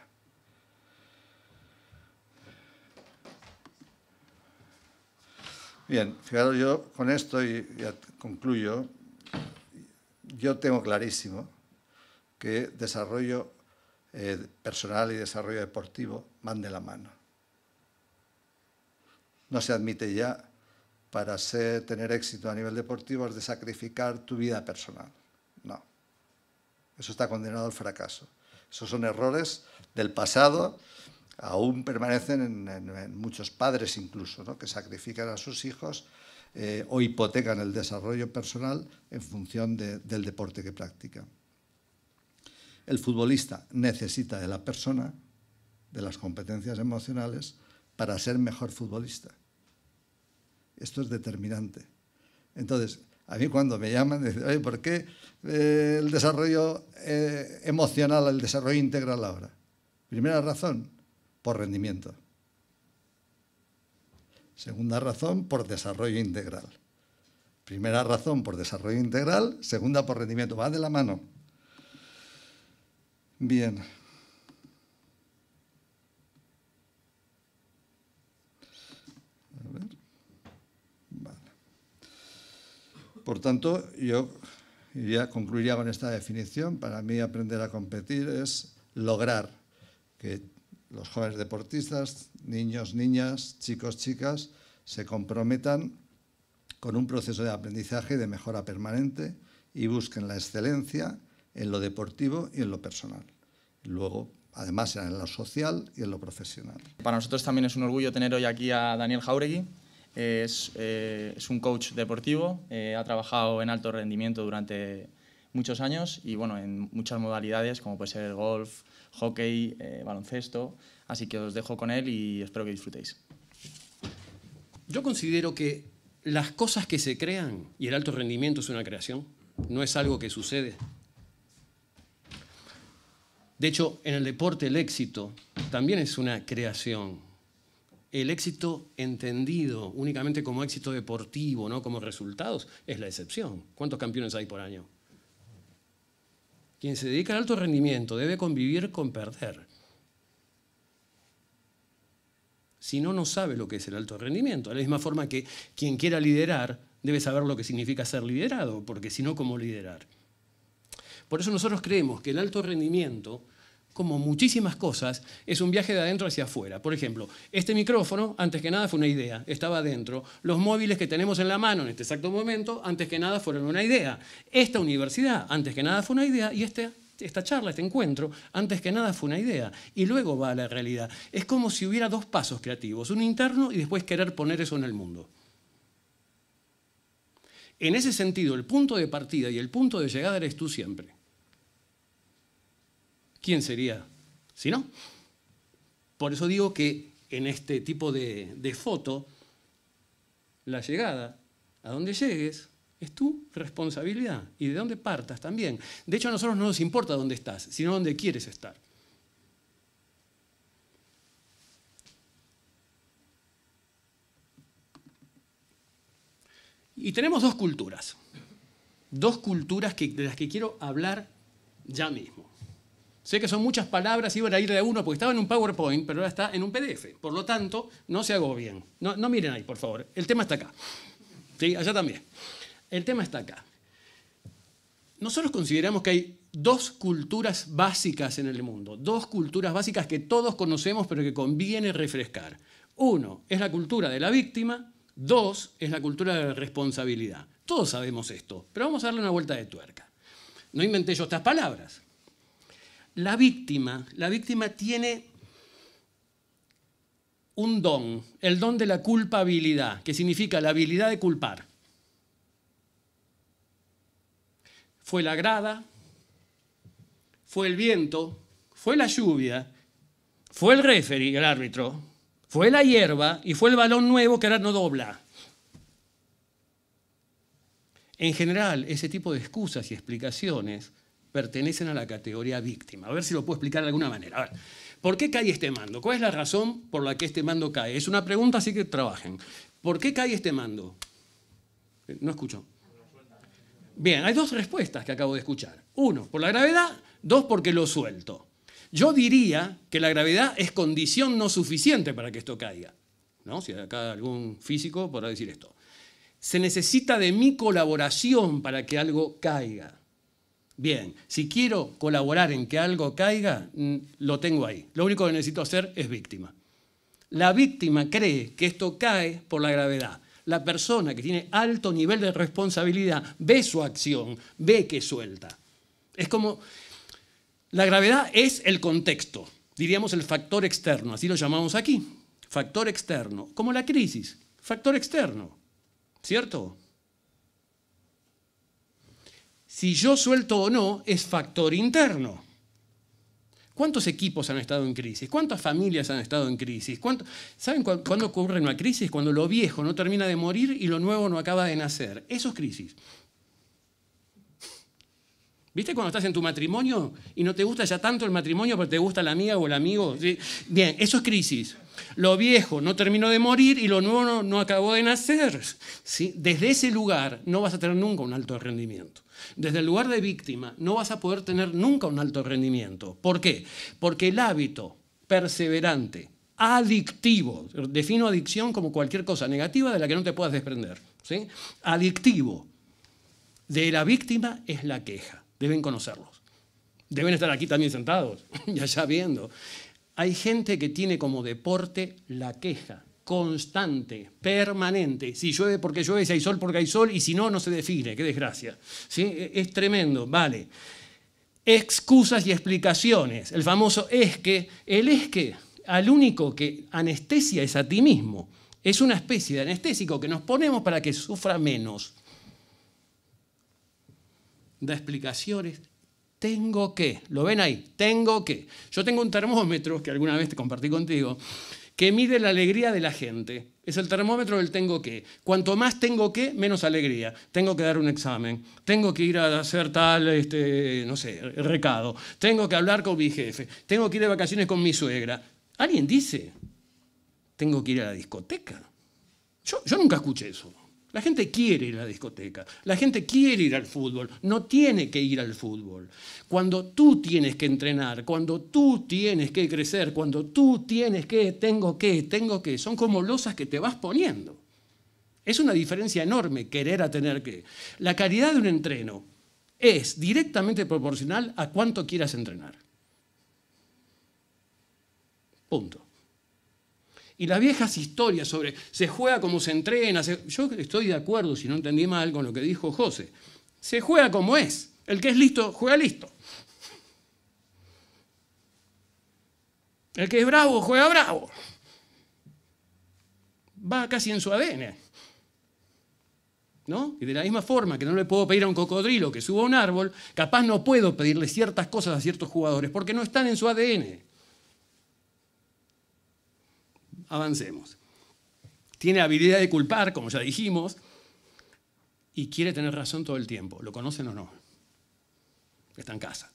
[SPEAKER 3] Bien, fijaros, yo con esto, y ya concluyo, yo tengo clarísimo que desarrollo eh, personal y desarrollo deportivo van de la mano. No se admite ya, para ser, tener éxito a nivel deportivo, has de sacrificar tu vida personal. No. Eso está condenado al fracaso. Esos son errores del pasado, aún permanecen en, en, en muchos padres incluso, ¿no? Que sacrifican a sus hijos eh, o hipotecan el desarrollo personal en función de, del deporte que practican. El futbolista necesita de la persona, de las competencias emocionales, para ser mejor futbolista. Esto es determinante. Entonces, a mí cuando me llaman, dicen, oye, ¿por qué eh, el desarrollo eh, emocional, el desarrollo integral ahora? Primera razón, por rendimiento. Segunda razón, por desarrollo integral. Primera razón, por desarrollo integral. Segunda, por rendimiento. Va de la mano. Bien. A ver. Vale. Por tanto, yo iría, concluiría con esta definición. Para mí, aprender a competir es lograr que los jóvenes deportistas, niños, niñas, chicos, chicas, se comprometan con un proceso de aprendizaje y de mejora permanente y busquen la excelencia en lo deportivo y en lo personal. Y luego, además, en lo social y en lo profesional.
[SPEAKER 2] Para nosotros también es un orgullo tener hoy aquí a Daniel Jáuregui. Es, eh, es un coach deportivo, eh, ha trabajado en alto rendimiento durante muchos años y bueno, en muchas modalidades como puede ser el golf, hockey, eh, baloncesto. Así que os dejo con él y espero que disfrutéis.
[SPEAKER 4] Yo considero que las cosas que se crean, y el alto rendimiento es una creación, no es algo que sucede. De hecho, en el deporte el éxito también es una creación. El éxito entendido únicamente como éxito deportivo, no como resultados, es la excepción. ¿Cuántos campeones hay por año? Quien se dedica al alto rendimiento debe convivir con perder. Si no, no sabe lo que es el alto rendimiento. De la misma forma que quien quiera liderar debe saber lo que significa ser liderado, porque si no, ¿cómo liderar? Por eso nosotros creemos que el alto rendimiento, como muchísimas cosas, es un viaje de adentro hacia afuera. Por ejemplo, este micrófono, antes que nada, fue una idea, estaba adentro. Los móviles que tenemos en la mano en este exacto momento, antes que nada, fueron una idea. Esta universidad, antes que nada, fue una idea, y este, esta charla, este encuentro, antes que nada, fue una idea. Y luego va a la realidad. Es como si hubiera dos pasos creativos, uno interno y después querer poner eso en el mundo. En ese sentido, el punto de partida y el punto de llegada eres tú siempre. ¿Quién sería si no? Por eso digo que en este tipo de, de foto, la llegada, a donde llegues, es tu responsabilidad y de dónde partas también. De hecho, a nosotros no nos importa dónde estás, sino dónde quieres estar. Y tenemos dos culturas, dos culturas que, de las que quiero hablar ya mismo. Sé que son muchas palabras, iban a ir de uno porque estaba en un PowerPoint, pero ahora está en un P D F. Por lo tanto, no se agobien. No, no miren ahí, por favor. El tema está acá. ¿Sí? Allá también. El tema está acá. Nosotros consideramos que hay dos culturas básicas en el mundo. Dos culturas básicas que todos conocemos, pero que conviene refrescar. Uno es la cultura de la víctima. Dos es la cultura de la responsabilidad. Todos sabemos esto, pero vamos a darle una vuelta de tuerca. No inventé yo estas palabras. La víctima, la víctima tiene un don, el don de la culpabilidad, que significa la habilidad de culpar. Fue la grada, fue el viento, fue la lluvia, fue el referee, el árbitro, fue la hierba y fue el balón nuevo que ahora no dobla. En general, ese tipo de excusas y explicaciones pertenecen a la categoría víctima. A ver si lo puedo explicar de alguna manera. A ver, ¿por qué cae este mando? ¿Cuál es la razón por la que este mando cae? Es una pregunta, así que trabajen. ¿Por qué cae este mando? No escucho. Bien, hay dos respuestas que acabo de escuchar. Uno, por la gravedad. Dos, porque lo suelto. Yo diría que la gravedad es condición no suficiente para que esto caiga. ¿No? Si acá algún físico podrá decir esto. Se necesita de mi colaboración para que algo caiga. Bien, si quiero colaborar en que algo caiga, lo tengo ahí. Lo único que necesito hacer es víctima. La víctima cree que esto cae por la gravedad. La persona que tiene alto nivel de responsabilidad ve su acción, ve que suelta. Es como, la gravedad es el contexto, diríamos el factor externo, así lo llamamos aquí. Factor externo, como la crisis, factor externo, ¿cierto? Si yo suelto o no, es factor interno. ¿Cuántos equipos han estado en crisis? ¿Cuántas familias han estado en crisis? ¿Cuánto... ¿Saben cu cuándo ocurre una crisis? Cuando lo viejo no termina de morir y lo nuevo no acaba de nacer. Eso es crisis. ¿Viste cuando estás en tu matrimonio y no te gusta ya tanto el matrimonio porque te gusta la amiga o el amigo? ¿Sí? Bien, eso es crisis. Lo viejo no terminó de morir y lo nuevo no, no acabó de nacer. ¿Sí? Desde ese lugar no vas a tener nunca un alto rendimiento. Desde el lugar de víctima no vas a poder tener nunca un alto rendimiento. ¿Por qué? Porque el hábito perseverante, adictivo, defino adicción como cualquier cosa negativa de la que no te puedas desprender, ¿sí? Adictivo de la víctima es la queja. Deben conocerlos. Deben estar aquí también sentados y allá viendo. Hay gente que tiene como deporte la queja. Constante, permanente. Si llueve porque llueve, si hay sol porque hay sol, y si no, no se define. Qué desgracia. ¿Sí? Es tremendo, vale. Excusas y explicaciones. El famoso es que, el es que, al único que anestesia es a ti mismo. Es una especie de anestésico que nos ponemos para que sufra menos. da explicaciones. Tengo que, ¿lo ven ahí? Tengo que. Yo tengo un termómetro que alguna vez te compartí contigo, que mide la alegría de la gente. Es el termómetro del tengo que. Cuanto más tengo que, menos alegría. Tengo que dar un examen, tengo que ir a hacer tal, este, no sé, recado, tengo que hablar con mi jefe, tengo que ir de vacaciones con mi suegra. ¿Alguien dice, tengo que ir a la discoteca? Yo, yo nunca escuché eso. La gente quiere ir a la discoteca, la gente quiere ir al fútbol, no tiene que ir al fútbol. Cuando tú tienes que entrenar, cuando tú tienes que crecer, cuando tú tienes que, tengo que, tengo que, son como losas que te vas poniendo. Es una diferencia enorme querer a tener que. La calidad de un entreno es directamente proporcional a cuánto quieras entrenar. Punto. Y las viejas historias sobre se juega como se entrena, se, yo estoy de acuerdo, si no entendí mal, con lo que dijo José. Se juega como es. El que es listo, juega listo. El que es bravo, juega bravo. Va casi en su A D N. ¿No? Y de la misma forma que no le puedo pedir a un cocodrilo que suba a un árbol, capaz no puedo pedirle ciertas cosas a ciertos jugadores porque no están en su A D N. Avancemos. Tiene habilidad de culpar, como ya dijimos, y quiere tener razón todo el tiempo. ¿Lo conocen o no? Está en casa.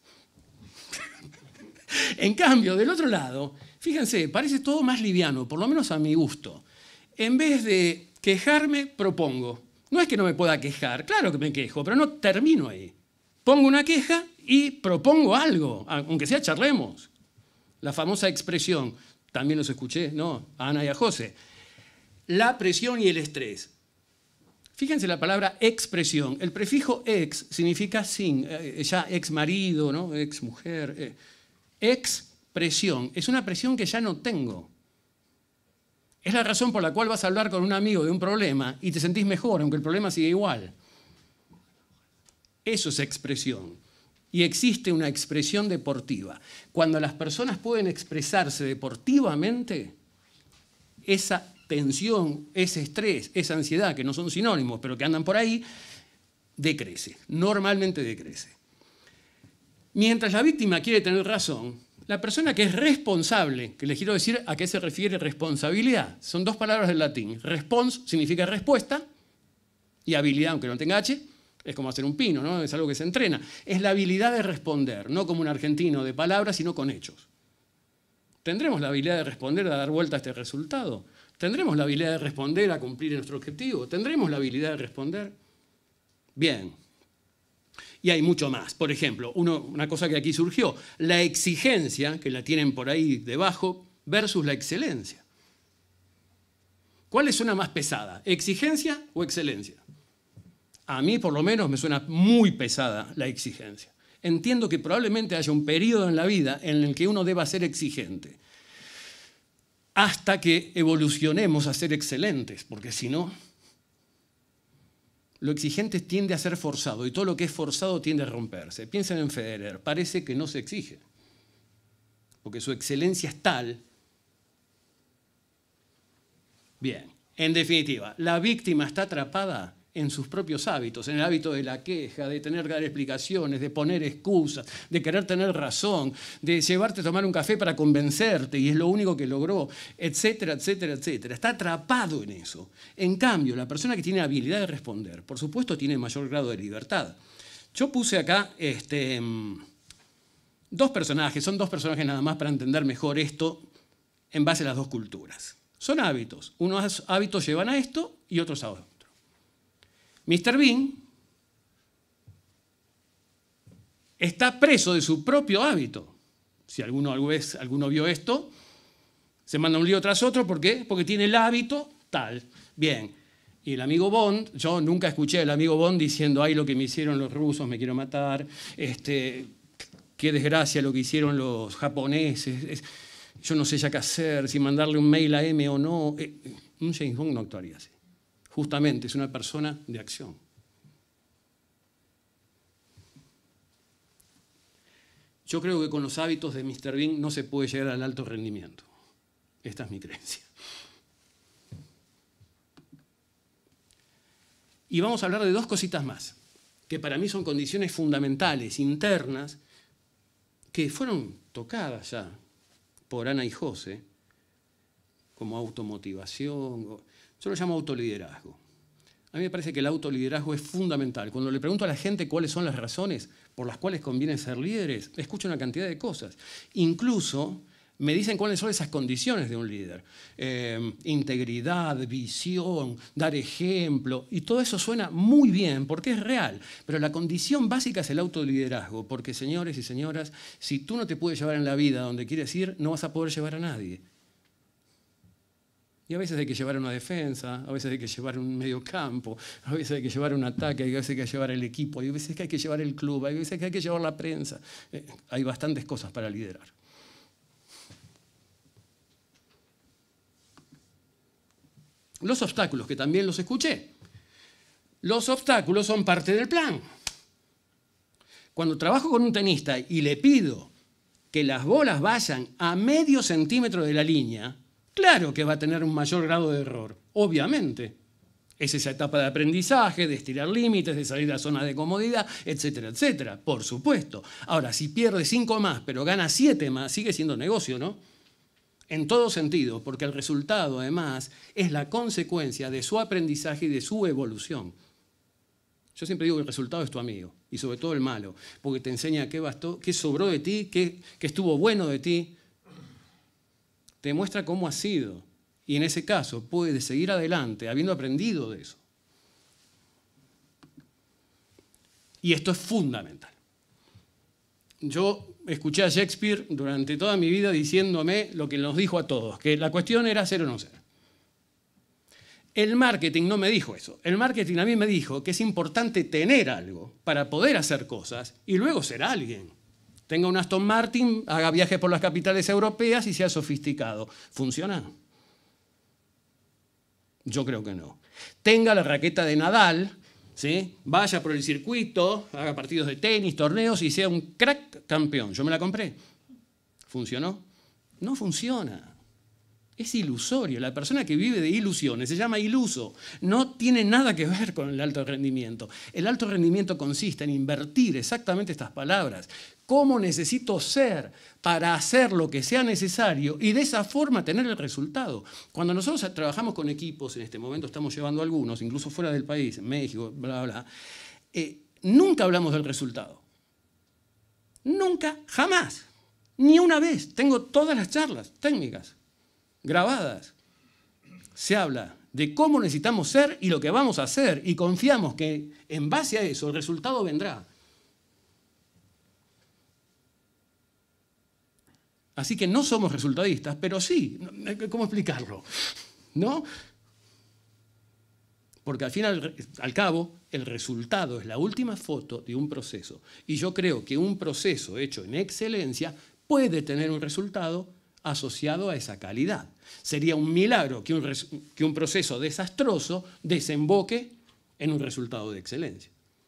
[SPEAKER 4] En cambio, del otro lado, fíjense, parece todo más liviano, por lo menos a mi gusto. En vez de quejarme, propongo. No es que no me pueda quejar, claro que me quejo, pero no termino ahí. Pongo una queja y propongo algo, aunque sea charlemos. La famosa expresión, también los escuché, ¿no? A Ana y a José. La presión y el estrés. Fíjense la palabra expresión. El prefijo ex significa sin, eh, ya ex marido, ¿no? Ex mujer. Eh. Expresión. Es una presión que ya no tengo. Es la razón por la cual vas a hablar con un amigo de un problema y te sentís mejor, aunque el problema sigue igual. Eso es expresión. Y existe una expresión deportiva. Cuando las personas pueden expresarse deportivamente, esa tensión, ese estrés, esa ansiedad, que no son sinónimos, pero que andan por ahí, decrece. Normalmente decrece. Mientras la víctima quiere tener razón, la persona que es responsable, que les quiero decir a qué se refiere responsabilidad, son dos palabras del latín. Respons significa respuesta y habilidad, aunque no tenga H, es como hacer un pino, ¿no? Es algo que se entrena. Es la habilidad de responder, no como un argentino de palabras, sino con hechos. ¿Tendremos la habilidad de responder a dar vuelta a este resultado? ¿Tendremos la habilidad de responder a cumplir nuestro objetivo? ¿Tendremos la habilidad de responder? Bien. Y hay mucho más. Por ejemplo, uno, una cosa que aquí surgió, la exigencia, que la tienen por ahí debajo, versus la excelencia. ¿Cuál es una más pesada? ¿Exigencia o excelencia? A mí, por lo menos, me suena muy pesada la exigencia. Entiendo que probablemente haya un periodo en la vida en el que uno deba ser exigente, hasta que evolucionemos a ser excelentes, porque si no, lo exigente tiende a ser forzado, y todo lo que es forzado tiende a romperse. Piensen en Federer, parece que no se exige, porque su excelencia es tal. Bien, en definitiva, la víctima está atrapada en sus propios hábitos, en el hábito de la queja, de tener que dar explicaciones, de poner excusas, de querer tener razón, de llevarte a tomar un café para convencerte y es lo único que logró, etcétera, etcétera, etcétera. Está atrapado en eso. En cambio, la persona que tiene habilidad de responder, por supuesto, tiene mayor grado de libertad. Yo puse acá este, dos personajes, son dos personajes nada más para entender mejor esto en base a las dos culturas. Son hábitos. Unos hábitos llevan a esto y otros a otro. mister Bean está preso de su propio hábito. Si alguno alguna vez alguno vio esto, se manda un lío tras otro. ¿Por qué? Porque tiene el hábito tal. Bien. Y el amigo Bond, yo nunca escuché al amigo Bond diciendo, ay, lo que me hicieron los rusos, me quiero matar, este, qué desgracia lo que hicieron los japoneses, yo no sé ya qué hacer, si mandarle un mail a M o no. Un James Bond no actuaría así. Justamente es una persona de acción. Yo creo que con los hábitos de mister Bean no se puede llegar al alto rendimiento. Esta es mi creencia. Y vamos a hablar de dos cositas más. que para mí son condiciones fundamentales, internas, que fueron tocadas ya por Ana y José, como automotivación. Yo lo llamo autoliderazgo. A mí me parece que el autoliderazgo es fundamental. Cuando le pregunto a la gente cuáles son las razones por las cuales conviene ser líderes, escucho una cantidad de cosas. Incluso me dicen cuáles son esas condiciones de un líder. Eh, integridad, visión, dar ejemplo. Y todo eso suena muy bien porque es real. Pero la condición básica es el autoliderazgo. Porque, señores y señoras, si tú no te puedes llevar en la vida donde quieres ir, no vas a poder llevar a nadie. Y a veces hay que llevar una defensa, a veces hay que llevar un medio campo, a veces hay que llevar un ataque, a veces hay que llevar el equipo, a veces hay que llevar el club, a veces hay que llevar la prensa. Eh, hay bastantes cosas para liderar. Los obstáculos, que también los escuché. Los obstáculos son parte del plan. Cuando trabajo con un tenista y le pido que las bolas vayan a medio centímetro de la línea, claro que va a tener un mayor grado de error, obviamente. Es esa etapa de aprendizaje, de estirar límites, de salir de la zona de comodidad, etcétera, etcétera, por supuesto. Ahora, si pierde cinco más, pero gana siete más, sigue siendo negocio, ¿no? En todo sentido, porque el resultado, además, es la consecuencia de su aprendizaje y de su evolución. Yo siempre digo que el resultado es tu amigo, y sobre todo el malo, porque te enseña qué bastó, qué sobró de ti, qué, qué estuvo bueno de ti. Te muestra cómo has sido. Y en ese caso puedes seguir adelante habiendo aprendido de eso. Y esto es fundamental. Yo escuché a Shakespeare durante toda mi vida diciéndome lo que nos dijo a todos, que la cuestión era ser o no ser. El marketing no me dijo eso. El marketing a mí me dijo que es importante tener algo para poder hacer cosas y luego ser alguien. Tenga un Aston Martin, haga viajes por las capitales europeas y sea sofisticado. ¿Funciona? Yo creo que no. Tenga la raqueta de Nadal, ¿sí? Vaya por el circuito, haga partidos de tenis, torneos y sea un crack campeón. Yo me la compré. ¿Funcionó? No funciona. Es ilusorio. La persona que vive de ilusiones se llama iluso. No tiene nada que ver con el alto rendimiento. El alto rendimiento consiste en invertir exactamente estas palabras. ¿Cómo necesito ser para hacer lo que sea necesario y de esa forma tener el resultado? Cuando nosotros trabajamos con equipos, en este momento estamos llevando algunos, incluso fuera del país, en México, bla, bla, eh, nunca hablamos del resultado. Nunca, jamás. Ni una vez. Tengo todas las charlas técnicas grabadas. Se habla de cómo necesitamos ser y lo que vamos a hacer y confiamos que en base a eso el resultado vendrá. Así que no somos resultadistas, pero sí, ¿cómo explicarlo? ¿No? Porque al fin y al, al cabo, el resultado es la última foto de un proceso. Y yo creo que un proceso hecho en excelencia puede tener un resultado asociado a esa calidad. Sería un milagro que un, que un proceso desastroso desemboque en un resultado de excelencia.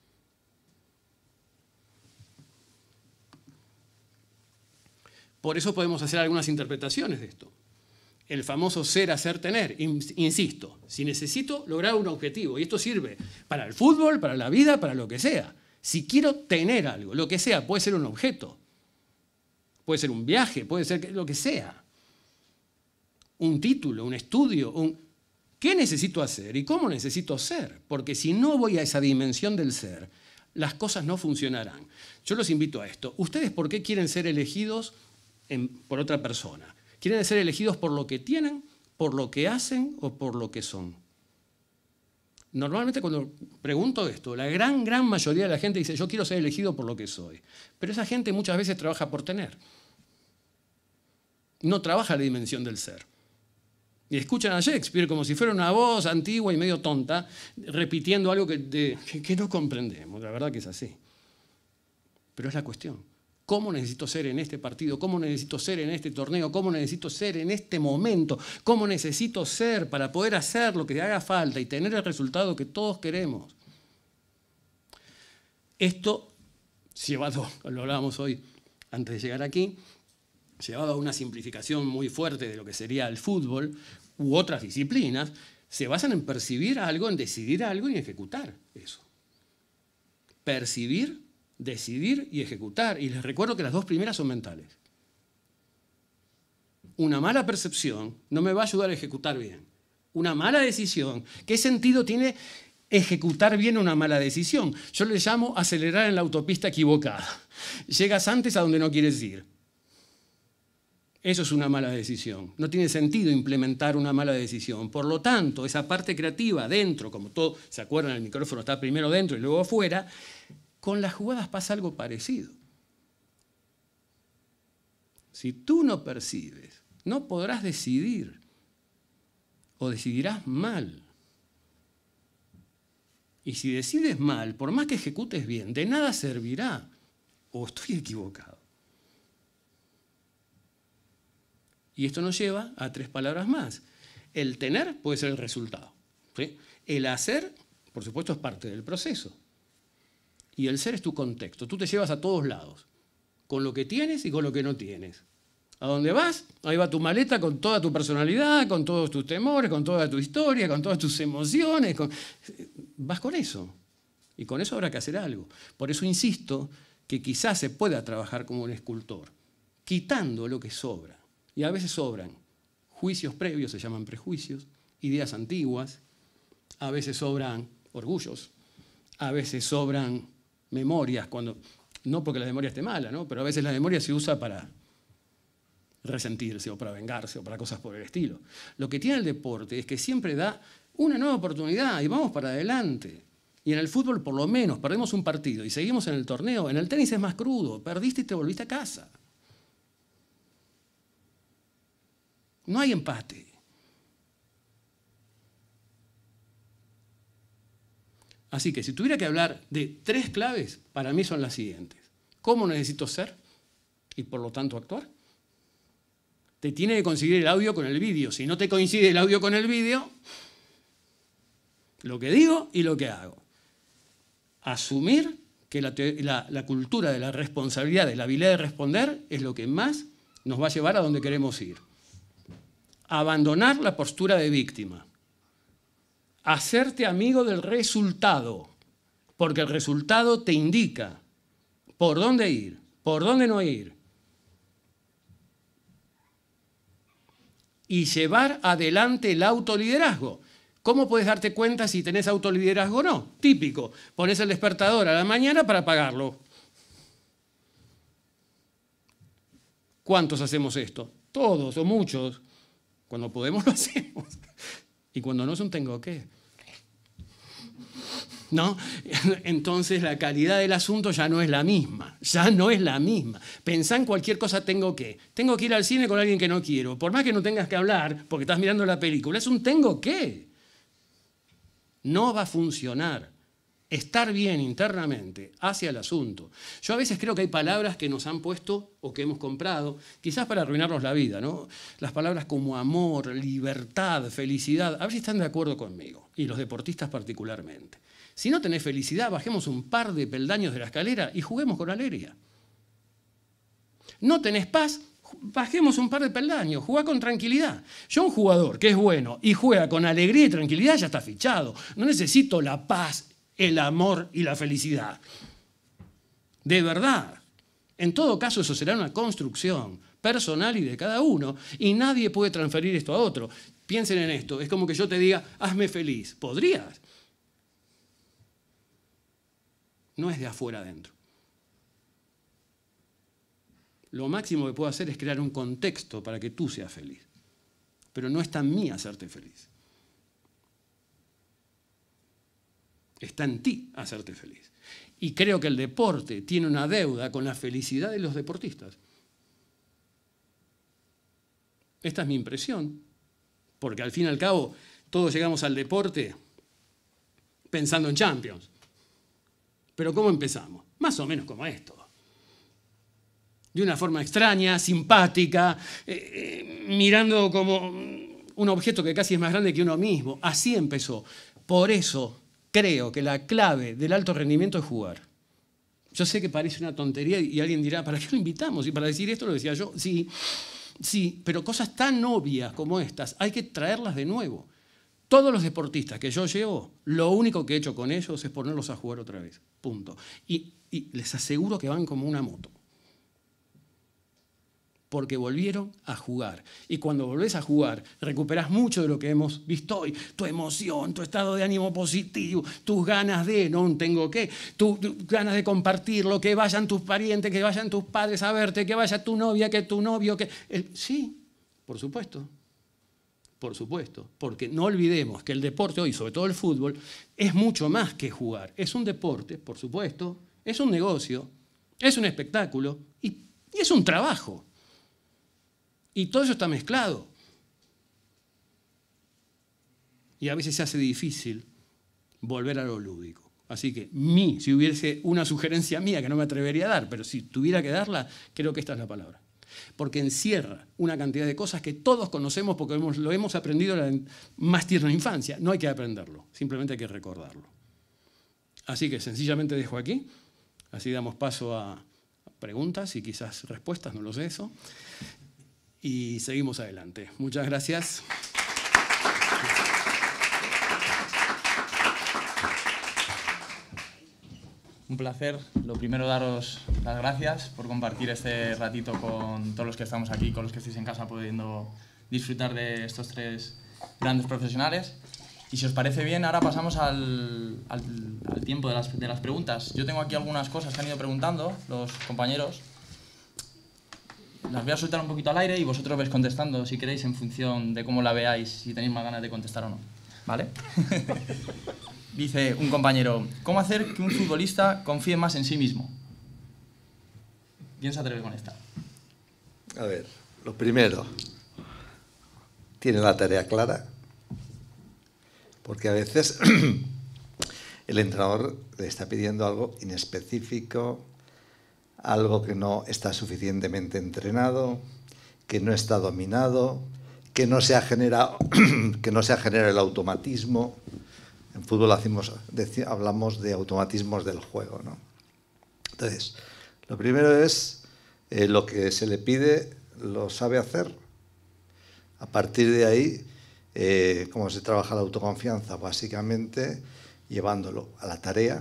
[SPEAKER 4] Por eso podemos hacer algunas interpretaciones de esto. El famoso ser, hacer, tener. Insisto, si necesito lograr un objetivo, y esto sirve para el fútbol, para la vida, para lo que sea. Si quiero tener algo, lo que sea, puede ser un objeto, puede ser un viaje, puede ser lo que sea. Un título, un estudio, un... ¿qué necesito hacer y cómo necesito ser? Porque si no voy a esa dimensión del ser, las cosas no funcionarán. Yo los invito a esto. ¿Ustedes por qué quieren ser elegidos en, por otra persona? ¿Quieren ser elegidos por lo que tienen, por lo que hacen o por lo que son? Normalmente cuando pregunto esto, la gran, gran mayoría de la gente dice, yo quiero ser elegido por lo que soy. Pero esa gente muchas veces trabaja por tener. No trabaja la dimensión del ser. Y escuchan a Shakespeare como si fuera una voz antigua y medio tonta, repitiendo algo que, de, que, que no comprendemos. La verdad que es así. Pero es la cuestión. ¿Cómo necesito ser en este partido? ¿Cómo necesito ser en este torneo? ¿Cómo necesito ser en este momento? ¿Cómo necesito ser para poder hacer lo que haga falta y tener el resultado que todos queremos? Esto, llevado, lo hablábamos hoy antes de llegar aquí, llevado a una simplificación muy fuerte de lo que sería el fútbol u otras disciplinas, se basan en percibir algo, en decidir algo y en ejecutar eso. percibir, decidir y ejecutar. Y les recuerdo que las dos primeras son mentales. Una mala percepción no me va a ayudar a ejecutar bien. Una mala decisión, ¿qué sentido tiene ejecutar bien una mala decisión? Yo le llamo acelerar en la autopista equivocada. Llegas antes a donde no quieres ir. Eso es una mala decisión. No tiene sentido implementar una mala decisión. Por lo tanto, esa parte creativa dentro, como todo, ¿se acuerdan? El micrófono está primero dentro y luego afuera. Con las jugadas pasa algo parecido. Si tú no percibes, no podrás decidir o decidirás mal. Y si decides mal, por más que ejecutes bien, de nada servirá. ¿O estoy equivocado? Y esto nos lleva a tres palabras más. El tener puede ser el resultado, ¿sí? El hacer, por supuesto, es parte del proceso. Y el ser es tu contexto. Tú te llevas a todos lados, con lo que tienes y con lo que no tienes. ¿A dónde vas? Ahí va tu maleta con toda tu personalidad, con todos tus temores, con toda tu historia, con todas tus emociones. Con... Vas con eso. Y con eso habrá que hacer algo. Por eso insisto que quizás se pueda trabajar como un escultor, quitando lo que sobra. Y a veces sobran juicios previos, se llaman prejuicios, ideas antiguas, a veces sobran orgullos, a veces sobran memorias, cuando, no porque la memoria esté mala, ¿no? Pero a veces la memoria se usa para resentirse o para vengarse o para cosas por el estilo. Lo que tiene el deporte es que siempre da una nueva oportunidad y vamos para adelante. Y en el fútbol por lo menos perdemos un partido y seguimos en el torneo. En el tenis es más crudo, perdiste y te volviste a casa. No hay empate. Así que si tuviera que hablar de tres claves, para mí son las siguientes. ¿Cómo necesito ser? Y por lo tanto actuar. Te tiene que coincidir el audio con el vídeo. Si no te coincide el audio con el vídeo, lo que digo y lo que hago. Asumir que la, la, la cultura de la responsabilidad, de la habilidad de responder, es lo que más nos va a llevar a donde queremos ir. Abandonar la postura de víctima. Hacerte amigo del resultado, porque el resultado te indica por dónde ir, por dónde no ir. Y llevar adelante el autoliderazgo. ¿Cómo puedes darte cuenta si tenés autoliderazgo o no? Típico, pones el despertador a la mañana para apagarlo. ¿Cuántos hacemos esto? Todos o muchos. Cuando podemos lo hacemos. Y cuando no es un tengo que. ¿No? Entonces la calidad del asunto ya no es la misma. Ya no es la misma. Pensá en cualquier cosa tengo que. Tengo que ir al cine con alguien que no quiero. Por más que no tengas que hablar, porque estás mirando la película, es un tengo que. No va a funcionar. Estar bien internamente hacia el asunto. Yo a veces creo que hay palabras que nos han puesto o que hemos comprado, quizás para arruinarnos la vida, ¿no? Las palabras como amor, libertad, felicidad, a ver si están de acuerdo conmigo, y los deportistas particularmente. Si no tenés felicidad, bajemos un par de peldaños de la escalera y juguemos con alegría. No tenés paz, bajemos un par de peldaños, jugá con tranquilidad. Yo un jugador que es bueno y juega con alegría y tranquilidad ya está fichado. No necesito la paz, el amor y la felicidad. De verdad. En todo caso, eso será una construcción personal y de cada uno, y nadie puede transferir esto a otro. Piensen en esto, es como que yo te diga, hazme feliz. ¿Podrías? No es de afuera adentro. Lo máximo que puedo hacer es crear un contexto para que tú seas feliz. Pero no está en mí hacerte feliz. Está en ti hacerte feliz. Y creo que el deporte tiene una deuda con la felicidad de los deportistas. Esta es mi impresión, porque al fin y al cabo todos llegamos al deporte pensando en Champions. Pero ¿cómo empezamos? Más o menos como esto. De una forma extraña, simpática, eh, eh, mirando como un objeto que casi es más grande que uno mismo. Así empezó. Por eso creo que la clave del alto rendimiento es jugar. Yo sé que parece una tontería y alguien dirá, ¿para qué lo invitamos? Y para decir esto lo decía yo. Sí, sí, pero cosas tan obvias como estas hay que traerlas de nuevo. Todos los deportistas que yo llevo, lo único que he hecho con ellos es ponerlos a jugar otra vez. Punto. Y, y les aseguro que van como una moto. Porque volvieron a jugar. Y cuando volvés a jugar, recuperás mucho de lo que hemos visto hoy. Tu emoción, tu estado de ánimo positivo, tus ganas de, no tengo qué, tus tu ganas de compartirlo, que vayan tus parientes, que vayan tus padres a verte, que vaya tu novia, que tu novio, que... El... Sí, por supuesto. Por supuesto. Porque no olvidemos que el deporte hoy, sobre todo el fútbol, es mucho más que jugar. Es un deporte, por supuesto, es un negocio, es un espectáculo y, y es un trabajo. Y todo eso está mezclado. Y a veces se hace difícil volver a lo lúdico. Así que, mí, si hubiese una sugerencia mía que no me atrevería a dar, pero si tuviera que darla, creo que esta es la palabra. Porque encierra una cantidad de cosas que todos conocemos porque hemos, lo hemos aprendido en la más tierna infancia. No hay que aprenderlo, simplemente hay que recordarlo. Así que sencillamente dejo aquí. Así damos paso a preguntas y quizás respuestas, no lo sé eso. Y seguimos adelante. Muchas gracias.
[SPEAKER 2] Un placer. Lo primero, daros las gracias por compartir este ratito con todos los que estamos aquí, con los que estáis en casa pudiendo disfrutar de estos tres grandes profesionales. Y si os parece bien, ahora pasamos al, al, al tiempo de las, de las preguntas. Yo tengo aquí algunas cosas que han ido preguntando los compañeros. Las voy a soltar un poquito al aire y vosotros vais contestando, si queréis, en función de cómo la veáis, si tenéis más ganas de contestar o no. ¿Vale? Dice un compañero, ¿cómo hacer que un futbolista confíe más en sí mismo? ¿Quién se atreve con esta?
[SPEAKER 3] A ver, lo primero, tiene la tarea clara, porque a veces el entrenador le está pidiendo algo inespecífico, algo que no está suficientemente entrenado, que no está dominado, que no se ha generado, que no se ha generado el automatismo. En fútbol hacemos, hablamos de automatismos del juego, ¿no? Entonces, lo primero es eh, lo que se le pide, lo sabe hacer. A partir de ahí, eh, ¿cómo se trabaja la autoconfianza? Básicamente llevándolo a la tarea.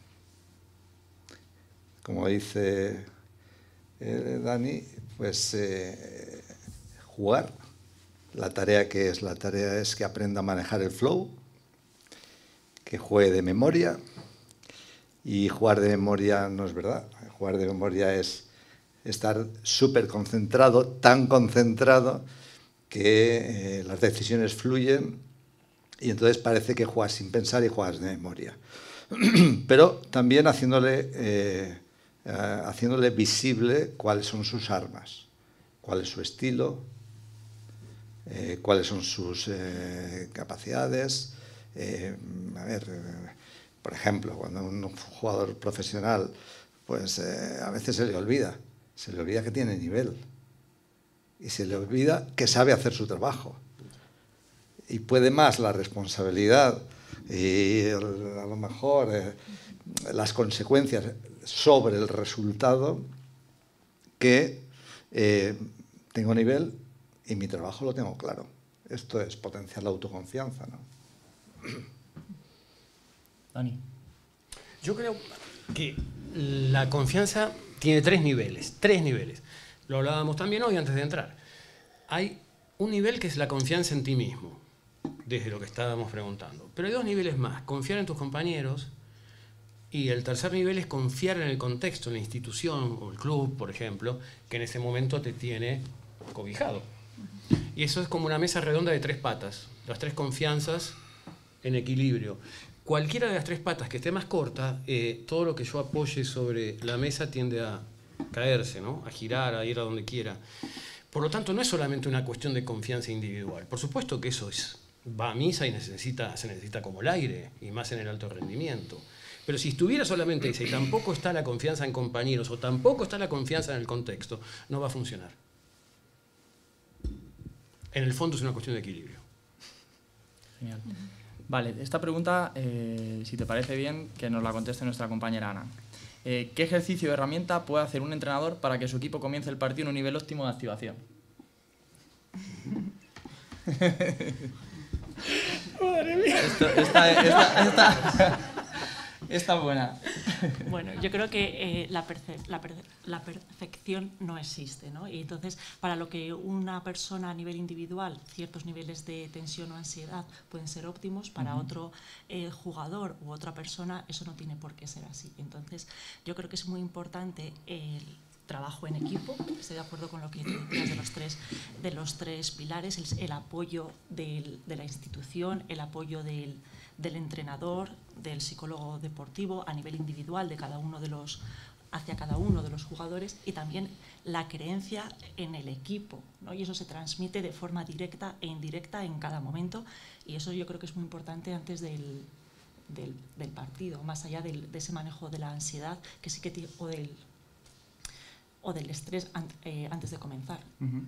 [SPEAKER 3] Como dice eh, Dani, pues eh, jugar. La tarea que es, la tarea es que aprenda a manejar el flow, que juegue de memoria. Y jugar de memoria no es verdad. Jugar de memoria es estar súper concentrado, tan concentrado que eh, las decisiones fluyen y entonces parece que juegas sin pensar y juegas de memoria. Pero también haciéndole... Eh, Uh, haciéndole visible cuáles son sus armas, cuál es su estilo, eh, cuáles son sus eh, capacidades. Eh, a ver, eh, por ejemplo, cuando un jugador profesional, pues eh, a veces se le olvida, se le olvida que tiene nivel y se le olvida que sabe hacer su trabajo. Y puede más la responsabilidad y a lo mejor eh, las consecuencias sobre el resultado que eh, tengo nivel y mi trabajo lo tengo claro. Esto es potenciar la autoconfianza, ¿no?
[SPEAKER 2] Dani.
[SPEAKER 4] Yo creo que la confianza tiene tres niveles, tres niveles. Lo hablábamos también hoy antes de entrar. Hay un nivel que es la confianza en ti mismo, desde lo que estábamos preguntando. Pero hay dos niveles más, confiar en tus compañeros. Y el tercer nivel es confiar en el contexto, en la institución o el club, por ejemplo, que en ese momento te tiene cobijado. Y eso es como una mesa redonda de tres patas, las tres confianzas en equilibrio. Cualquiera de las tres patas que esté más corta, eh, todo lo que yo apoye sobre la mesa tiende a caerse, ¿no? A girar, a ir a donde quiera. Por lo tanto, no es solamente una cuestión de confianza individual. Por supuesto que eso es, va a misa y necesita, se necesita como el aire, y más en el alto rendimiento. Pero si estuviera solamente esa y tampoco está la confianza en compañeros o tampoco está la confianza en el contexto, no va a funcionar. En el fondo es una cuestión de equilibrio.
[SPEAKER 2] Genial. Vale, esta pregunta, eh, si te parece bien, que nos la conteste nuestra compañera Ana. Eh, ¿Qué ejercicio o herramienta puede hacer un entrenador para que su equipo comience el partido en un nivel óptimo de activación?
[SPEAKER 4] Madre mía.
[SPEAKER 2] Esto, esta, esta, esta, esta buena.
[SPEAKER 1] Bueno, yo creo que eh, la, perce la, per la perfección no existe, ¿no? Y entonces, para lo que una persona a nivel individual, ciertos niveles de tensión o ansiedad pueden ser óptimos, para uh-huh. otro eh, jugador u otra persona eso no tiene por qué ser así. Entonces, yo creo que es muy importante el trabajo en equipo. Estoy de acuerdo con lo que decías de los tres, de los tres pilares, el, el apoyo del, de la institución, el apoyo del, del entrenador, del psicólogo deportivo a nivel individual de cada uno de los, hacia cada uno de los jugadores, y también la creencia en el equipo, ¿no? Y eso se transmite de forma directa e indirecta en cada momento, y eso yo creo que es muy importante antes del, del, del partido, más allá del, de ese manejo de la ansiedad que sí que tiene, o del o del estrés an eh, antes de comenzar.
[SPEAKER 2] Uh-huh.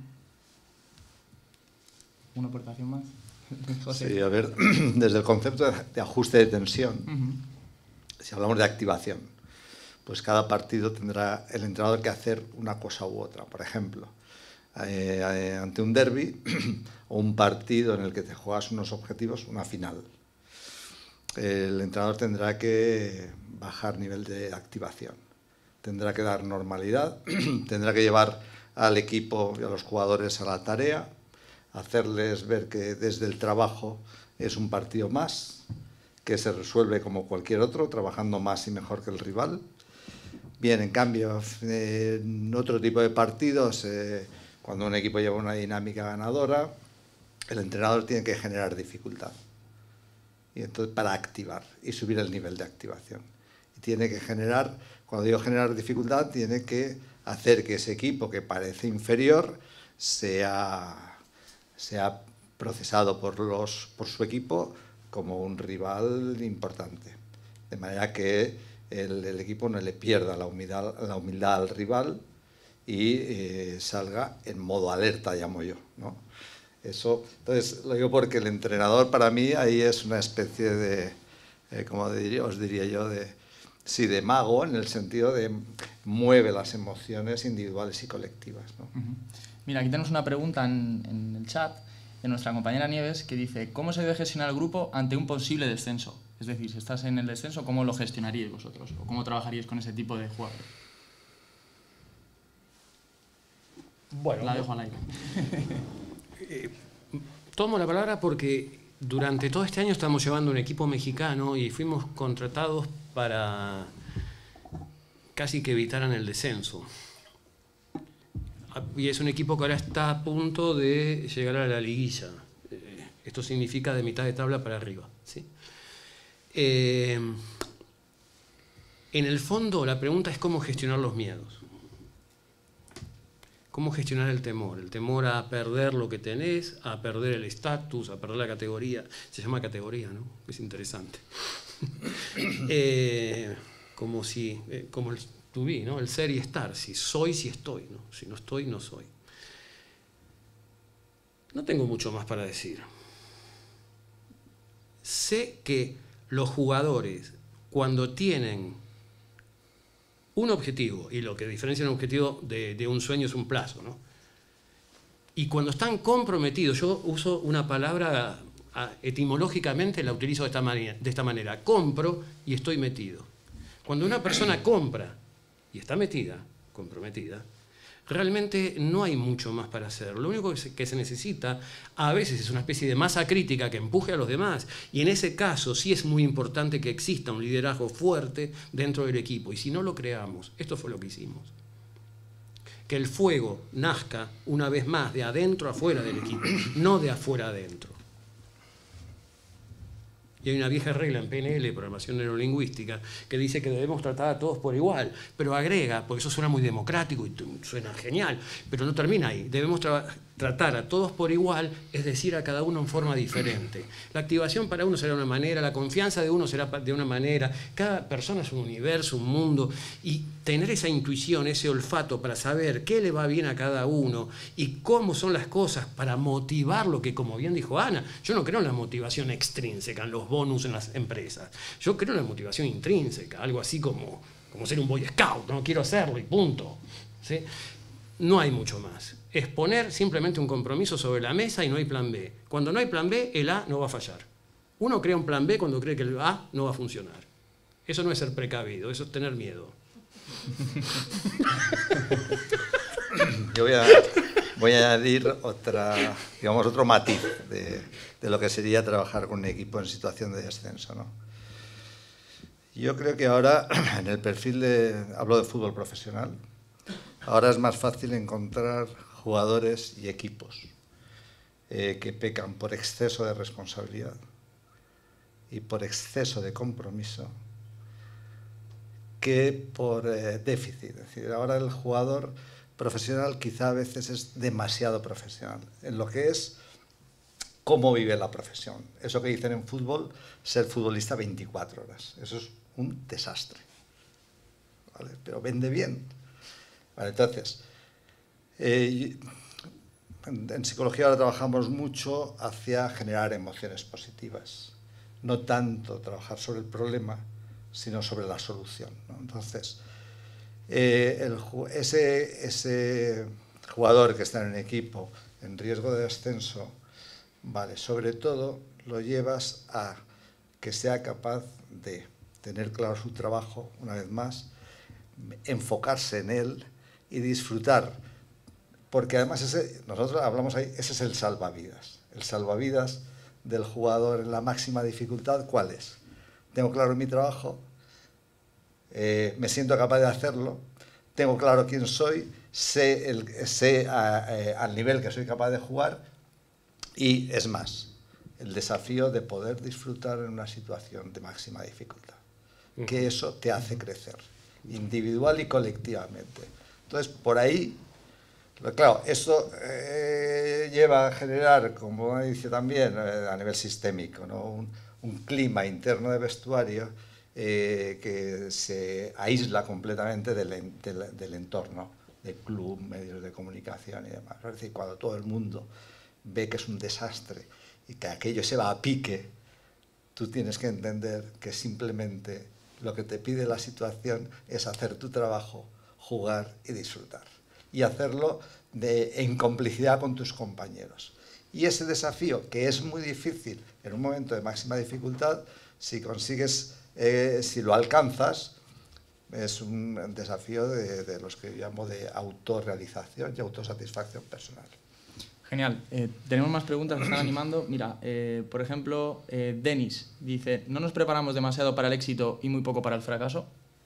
[SPEAKER 2] ¿Una aportación más? José.
[SPEAKER 3] Sí, a ver, desde el concepto de ajuste de tensión, uh-huh. si hablamos de activación, pues cada partido tendrá el entrenador que hacer una cosa u otra. Por ejemplo, eh, eh, ante un derbi o un partido en el que te juegas unos objetivos, una final, el entrenador tendrá que bajar nivel de activación. Tendrá que dar normalidad, tendrá que llevar al equipo y a los jugadores a la tarea, hacerles ver que desde el trabajo es un partido más, que se resuelve como cualquier otro, trabajando más y mejor que el rival. Bien, en cambio, eh, en otro tipo de partidos, eh, cuando un equipo lleva una dinámica ganadora, el entrenador tiene que generar dificultad. Y entonces, para activar y subir el nivel de activación. Y tiene que generar... Cuando digo generar dificultad, tiene que hacer que ese equipo que parece inferior sea, sea procesado por, los, por su equipo como un rival importante. De manera que el, el equipo no le pierda la humildad, la humildad al rival y eh, salga en modo alerta, llamo yo, ¿no? Eso, entonces, lo digo porque el entrenador para mí ahí es una especie de, eh, como diría, os diría yo, de... Sí, de mago, en el sentido de mueve las emociones individuales y colectivas, ¿no?
[SPEAKER 2] Uh-huh. Mira, aquí tenemos una pregunta en, en el chat de nuestra compañera Nieves que dice: ¿cómo se debe gestionar el grupo ante un posible descenso? Es decir, si estás en el descenso, ¿cómo lo gestionaríais vosotros? ¿O cómo trabajaríais con ese tipo de jugadores?
[SPEAKER 4] Bueno,
[SPEAKER 2] la dejo al aire.
[SPEAKER 4] eh, tomo la palabra porque durante todo este año estamos llevando un equipo mexicano y fuimos contratados para casi que evitaran el descenso. Y es un equipo que ahora está a punto de llegar a la liguilla. Esto significa de mitad de tabla para arriba, ¿sí? Eh, en el fondo, la pregunta es cómo gestionar los miedos. Cómo gestionar el temor. El temor a perder lo que tenés, a perder el estatus, a perder la categoría. Se llama categoría, ¿no? Es interesante. eh, como si, eh, como el to be, ¿no? El ser y estar. Si soy, si estoy, ¿no? Si no estoy, no soy. No tengo mucho más para decir. Sé que los jugadores, cuando tienen un objetivo, y lo que diferencia un objetivo de, de un sueño es un plazo, ¿no? Y cuando están comprometidos, yo uso una palabra etimológicamente, la utilizo de esta manera, de esta manera, compro y estoy metido. Cuando una persona compra y está metida, comprometida, realmente no hay mucho más para hacer. Lo único que se, que se necesita a veces es una especie de masa crítica que empuje a los demás, y en ese caso sí es muy importante que exista un liderazgo fuerte dentro del equipo, y si no lo creamos, esto fue lo que hicimos. Que el fuego nazca una vez más de adentro a afuera del equipo, no de afuera a adentro. Y hay una vieja regla en P N L, programación neurolingüística, que dice que debemos tratar a todos por igual, pero agrega, porque eso suena muy democrático y suena genial, pero no termina ahí. Debemos tra tratar a todos por igual, es decir, a cada uno en forma diferente. La activación para uno será de una manera, la confianza de uno será de una manera, cada persona es un universo, un mundo, y tener esa intuición, ese olfato para saber qué le va bien a cada uno y cómo son las cosas para motivarlo, que como bien dijo Ana, yo no creo en la motivación extrínseca, en los bonus en las empresas. Yo creo en la motivación intrínseca, algo así como, como ser un Boy Scout, no quiero hacerlo y punto, ¿sí? No hay mucho más. Es poner simplemente un compromiso sobre la mesa y no hay plan B. Cuando no hay plan B, el A no va a fallar. Uno crea un plan B cuando cree que el A no va a funcionar. Eso no es ser precavido, eso es tener miedo.
[SPEAKER 3] Yo voy a, voy a añadir otra, digamos, otro matiz de, de lo que sería trabajar con un equipo en situación de descenso, ¿no? Yo creo que ahora, en el perfil de, hablo de fútbol profesional, ahora es más fácil encontrar jugadores y equipos eh, que pecan por exceso de responsabilidad y por exceso de compromiso que por eh, déficit. Es decir, ahora el jugador profesional quizá a veces es demasiado profesional en lo que es cómo vive la profesión. Eso que dicen en fútbol, ser futbolista veinticuatro horas. Eso es un desastre. ¿Vale? Pero vende bien. Vale, entonces, eh, en, en psicología ahora trabajamos mucho hacia generar emociones positivas. No tanto trabajar sobre el problema, sino sobre la solución, ¿no? Entonces, eh, el, ese, ese jugador que está en un equipo en riesgo de descenso, vale, sobre todo lo llevas a que sea capaz de tener claro su trabajo, una vez más, enfocarse en él y disfrutar, porque además ese, nosotros hablamos ahí, ese es el salvavidas. El salvavidas del jugador en la máxima dificultad, ¿cuál es? Tengo claro mi trabajo, eh, me siento capaz de hacerlo, tengo claro quién soy, sé, el, sé a, eh, al nivel que soy capaz de jugar y, es más, el desafío de poder disfrutar en una situación de máxima dificultad. Que eso te hace crecer, individual y colectivamente. Entonces, por ahí, claro, esto eh, lleva a generar, como dice también, eh, a nivel sistémico, ¿no? un, un clima interno de vestuario eh, que se aísla completamente del, del, del entorno, del club, medios de comunicación y demás. Es decir, cuando todo el mundo ve que es un desastre y que aquello se va a pique, tú tienes que entender que simplemente lo que te pide la situación es hacer tu trabajo, jugar y disfrutar. Y hacerlo de, en complicidad con tus compañeros. Y ese desafío, que es muy difícil en un momento de máxima dificultad, si consigues, eh, si lo alcanzas, es un desafío de, de los que llamo de autorrealización y autosatisfacción personal.
[SPEAKER 2] Genial. Eh, tenemos más preguntas que están animando. Mira, eh, por ejemplo, eh, Denis dice, ¿no nos preparamos demasiado para el éxito y muy poco para el fracaso?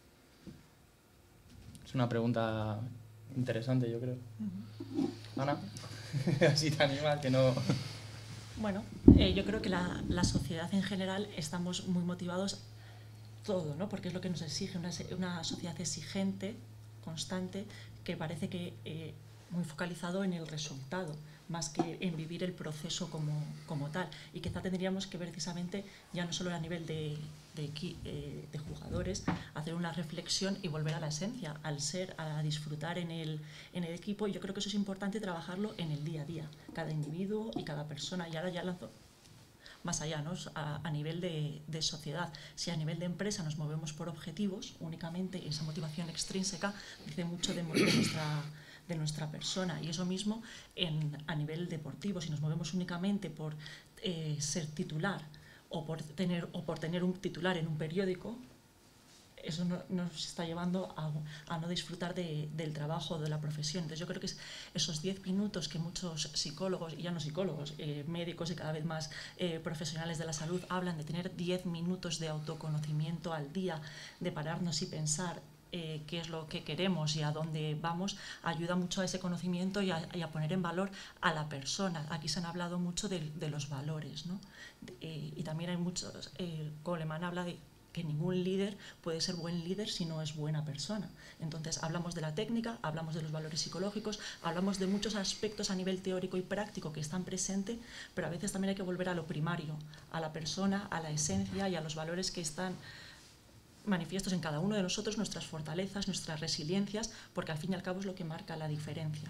[SPEAKER 2] Es una pregunta interesante, yo creo. Uh-huh. Ana, así te animas que no...
[SPEAKER 1] Bueno, eh, yo creo que la, la sociedad en general estamos muy motivados todo, ¿no? Porque es lo que nos exige, una, una sociedad exigente, constante, que parece que eh, muy focalizado en el resultado, más que en vivir el proceso como, como tal. Y quizá tendríamos que ver precisamente, ya no solo a nivel de, de, eh, de jugadores, hacer una reflexión y volver a la esencia, al ser, a disfrutar en el, en el equipo. Y yo creo que eso es importante trabajarlo en el día a día, cada individuo y cada persona. Y ahora ya lanzo más allá, ¿no? a, a nivel de, de sociedad. Si a nivel de empresa nos movemos por objetivos únicamente, esa motivación extrínseca dice mucho de, de nuestra... de nuestra persona, y eso mismo en, a nivel deportivo, si nos movemos únicamente por eh, ser titular o por, tener, o por tener un titular en un periódico, eso no, nos está llevando a, a no disfrutar de, del trabajo, de la profesión. Entonces yo creo que es esos diez minutos que muchos psicólogos, y ya no psicólogos, eh, médicos y cada vez más eh, profesionales de la salud hablan de tener diez minutos de autoconocimiento al día, de pararnos y pensar Eh, qué es lo que queremos y a dónde vamos, ayuda mucho a ese conocimiento y a, y a poner en valor a la persona. Aquí se han hablado mucho de, de los valores, ¿no? Eh, y también hay muchos, eh, Goleman habla de que ningún líder puede ser buen líder si no es buena persona. Entonces hablamos de la técnica, hablamos de los valores psicológicos, hablamos de muchos aspectos a nivel teórico y práctico que están presentes, pero a veces también hay que volver a lo primario, a la persona, a la esencia y a los valores que están manifiestos en cada uno de nosotros, nuestras fortalezas, nuestras resiliencias, porque al fin y al cabo es lo que marca la diferencia.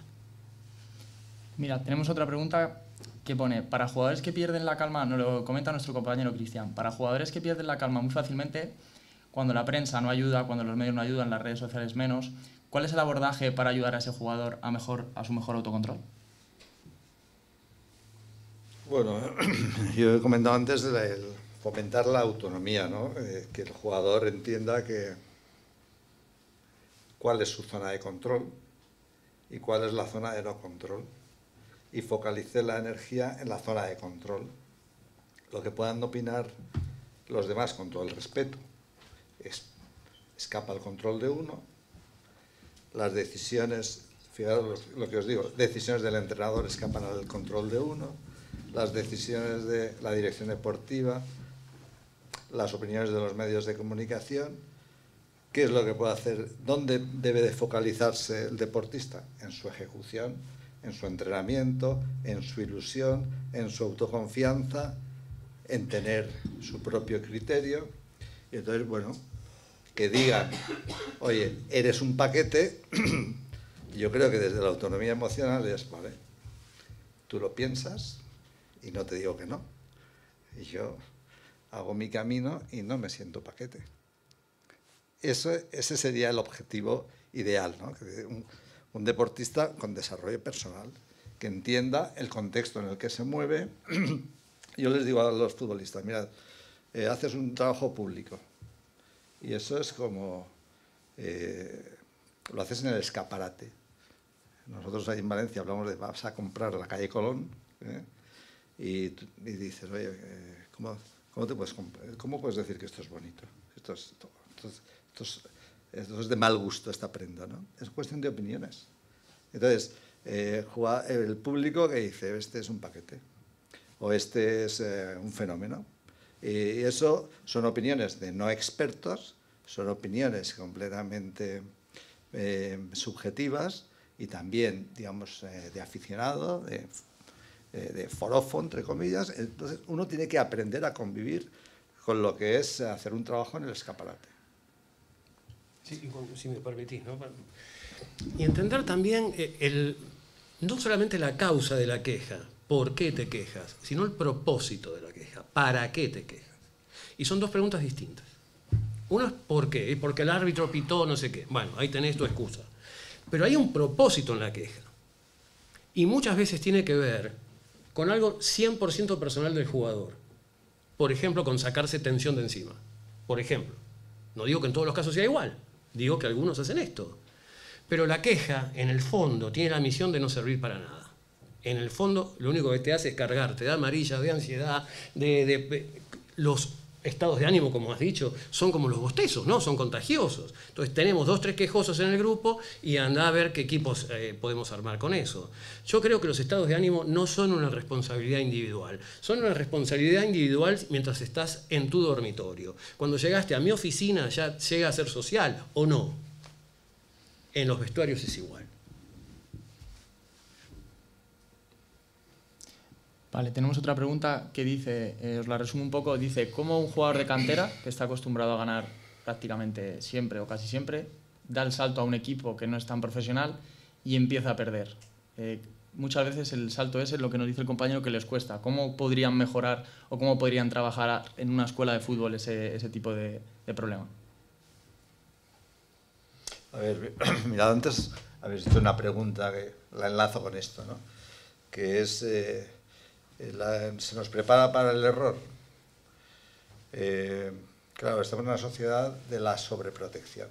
[SPEAKER 2] Mira, tenemos otra pregunta que pone, para jugadores que pierden la calma, nos lo comenta nuestro compañero Cristian, para jugadores que pierden la calma muy fácilmente, cuando la prensa no ayuda, cuando los medios no ayudan, las redes sociales menos, ¿cuál es el abordaje para ayudar a ese jugador a, mejor, a su mejor autocontrol?
[SPEAKER 3] Bueno, yo he comentado antes el fomentar la autonomía, ¿no? Eh, que el jugador entienda que cuál es su zona de control y cuál es la zona de no control, y focalice la energía en la zona de control. Lo que puedan opinar los demás, con todo el respeto, es, escapa al control de uno. Las decisiones, fijaros lo que os digo, decisiones del entrenador escapan al control de uno, las decisiones de la dirección deportiva, las opiniones de los medios de comunicación. ¿Qué es lo que puede hacer? ¿Dónde debe de focalizarse el deportista? En su ejecución, en su entrenamiento, en su ilusión, en su autoconfianza, en tener su propio criterio. Y entonces, bueno, que digan, oye, eres un paquete. Yo creo que desde la autonomía emocional es, vale, tú lo piensas y no te digo que no. Y yo hago mi camino y no me siento paquete. Eso, ese sería el objetivo ideal, ¿no? Que un, un deportista con desarrollo personal, que entienda el contexto en el que se mueve. Yo les digo a los futbolistas, mirad, eh, haces un trabajo público y eso es como, eh, lo haces en el escaparate. Nosotros ahí en Valencia hablamos de, vas a comprar la calle Colón, ¿eh? y, y dices, oye, eh, ¿cómo, cómo, te puedes ¿cómo puedes decir que esto es bonito? Esto es, esto, esto es, esto es, esto es de mal gusto esta prenda, ¿no? Es cuestión de opiniones. Entonces, eh, el público que dice, este es un paquete, o este es eh, un fenómeno. Y eso son opiniones de no expertos, son opiniones completamente eh, subjetivas y también, digamos, eh, de aficionado, de, eh, de forofo, entre comillas. Entonces, uno tiene que aprender a convivir con lo que es hacer un trabajo en el escaparate.
[SPEAKER 4] Sí, si me permitís, ¿no? Y entender también el, no solamente la causa de la queja, por qué te quejas, sino el propósito de la queja, para qué te quejas. Y son dos preguntas distintas. Uno es por qué, porque el árbitro pitó no sé qué. Bueno, ahí tenés tu excusa. Pero hay un propósito en la queja. Y muchas veces tiene que ver con algo cien por ciento personal del jugador. Por ejemplo, con sacarse tensión de encima. Por ejemplo. No digo que en todos los casos sea igual. Digo que algunos hacen esto. Pero la queja, en el fondo, tiene la misión de no servir para nada. En el fondo, lo único que te hace es cargarte de amarilla, de ansiedad, de, de, de los estados de ánimo, como has dicho, son como los bostezos, ¿no? Son contagiosos. Entonces tenemos dos, tres quejosos en el grupo y anda a ver qué equipos eh, podemos armar con eso. Yo creo que los estados de ánimo no son una responsabilidad individual, son una responsabilidad individual mientras estás en tu dormitorio. Cuando llegaste a mi oficina ya llega a ser social, ¿o no? En los vestuarios es igual.
[SPEAKER 2] Vale, tenemos otra pregunta que dice, eh, os la resumo un poco, dice, ¿cómo un jugador de cantera, que está acostumbrado a ganar prácticamente siempre o casi siempre, da el salto a un equipo que no es tan profesional y empieza a perder? Eh, muchas veces el salto ese es lo que nos dice el compañero que les cuesta. ¿Cómo podrían mejorar o cómo podrían trabajar en una escuela de fútbol ese, ese tipo de, de problema?
[SPEAKER 3] A ver, mirad, antes habéis hecho una pregunta que la enlazo con esto, ¿no? Que es... Eh, La, se nos prepara para el error. Eh, claro, estamos en una sociedad de la sobreprotección.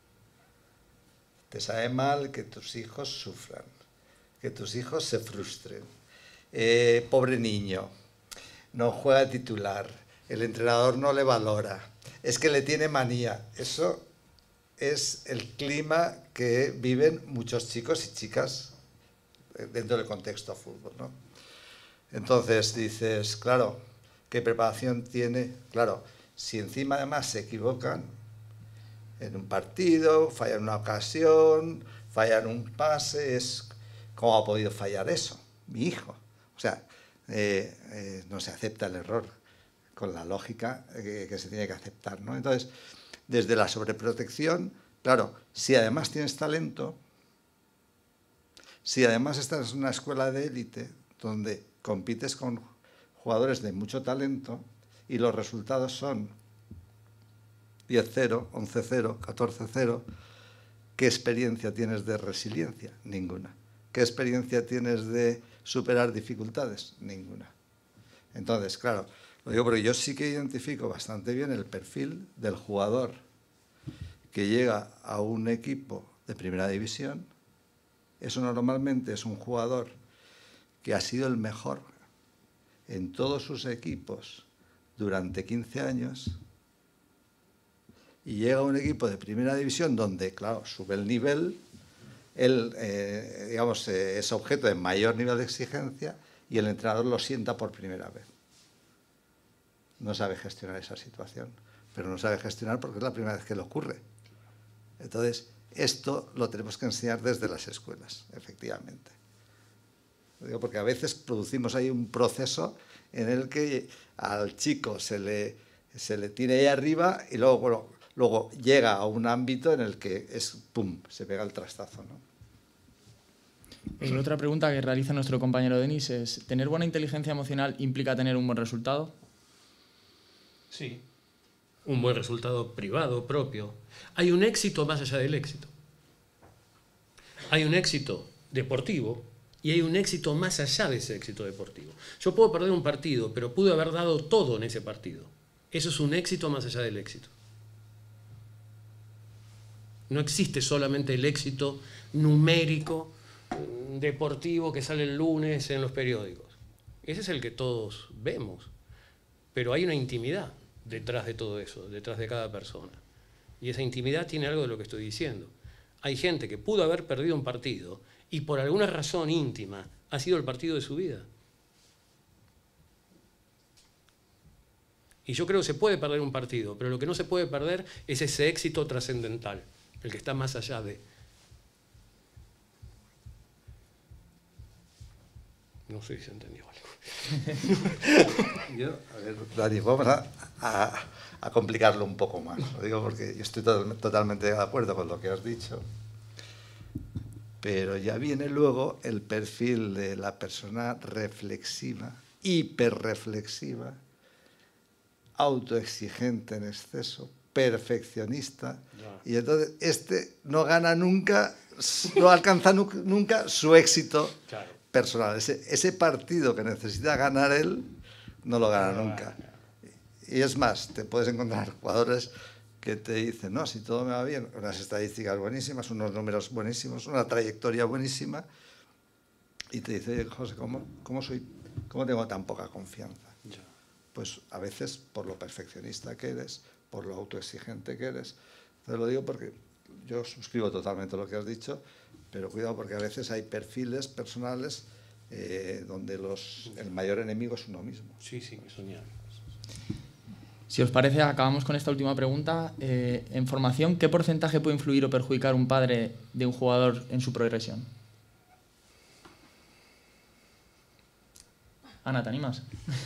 [SPEAKER 3] Te sabe mal que tus hijos sufran, que tus hijos se frustren. Eh, pobre niño, no juega titular, el entrenador no le valora, es que le tiene manía. Eso es el clima que viven muchos chicos y chicas dentro del contexto fútbol, ¿no? Entonces dices, claro, ¿qué preparación tiene? Claro, si encima además se equivocan en un partido, fallan una ocasión, fallan un pase, es ¿cómo ha podido fallar eso? Mi hijo. O sea, eh, eh, no se acepta el error con la lógica que, que se tiene que aceptar, ¿no? Entonces, desde la sobreprotección, claro, si además tienes talento, si además estás en una escuela de élite donde compites con jugadores de mucho talento y los resultados son diez cero, once cero, catorce cero, ¿qué experiencia tienes de resiliencia? Ninguna. ¿Qué experiencia tienes de superar dificultades? Ninguna. Entonces, claro, Lo digo porque yo sí que identifico bastante bien el perfil del jugador que llega a un equipo de primera división. Eso normalmente es un jugador que ha sido el mejor en todos sus equipos durante quince años y llega a un equipo de primera división donde, claro, sube el nivel, él, eh, digamos, eh, es objeto de mayor nivel de exigencia y el entrenador lo sienta por primera vez. No sabe gestionar esa situación, pero no sabe gestionar porque es la primera vez que le ocurre. Entonces, esto lo tenemos que enseñar desde las escuelas, efectivamente. Lo digo porque a veces producimos ahí un proceso en el que al chico se le, se le tira ahí arriba y luego, bueno, luego llega a un ámbito en el que es pum, se pega el trastazo, ¿no?
[SPEAKER 2] Eh, otra pregunta que realiza nuestro compañero Denis es: ¿tener buena inteligencia emocional implica tener un buen resultado?
[SPEAKER 4] Sí. Un buen resultado privado, propio. Hay un éxito más allá del éxito. Hay un éxito deportivo y hay un éxito más allá de ese éxito deportivo. Yo puedo perder un partido, pero pude haber dado todo en ese partido. Eso es un éxito más allá del éxito. No existe solamente el éxito numérico, deportivo que sale el lunes en los periódicos. Ese es el que todos vemos. Pero hay una intimidad detrás de todo eso, detrás de cada persona. Y esa intimidad tiene algo de lo que estoy diciendo. Hay gente que pudo haber perdido un partido y por alguna razón íntima ha sido el partido de su vida. Y yo creo que se puede perder un partido, pero lo que no se puede perder es ese éxito trascendental, el que está más allá de... No sé si se entendió algo.
[SPEAKER 3] Yo, a ver, Dani, vamos a, a, a complicarlo un poco más. Lo digo porque yo estoy to totalmente de acuerdo con lo que has dicho. Pero ya viene luego el perfil de la persona reflexiva, hiperreflexiva, autoexigente en exceso, perfeccionista. Ya. Y entonces este no gana nunca, no alcanza nu nunca su éxito. Claro. Personal. Ese, ese partido que necesita ganar él, no lo gana nunca. Y es más, te puedes encontrar jugadores que te dicen, no, si todo me va bien, unas estadísticas buenísimas, unos números buenísimos, una trayectoria buenísima, y te dice, oye, José, ¿cómo, cómo, soy, ¿cómo tengo tan poca confianza? Ya. Pues a veces por lo perfeccionista que eres, por lo autoexigente que eres. Te lo digo porque yo suscribo totalmente lo que has dicho, pero cuidado porque a veces hay perfiles personales eh, donde los, el mayor enemigo es uno mismo.
[SPEAKER 4] Sí, sí, soñar.
[SPEAKER 2] Si os parece, acabamos con esta última pregunta. Eh, en formación, ¿qué porcentaje puede influir o perjudicar un padre de un jugador en su progresión? Ana, ¿te animas?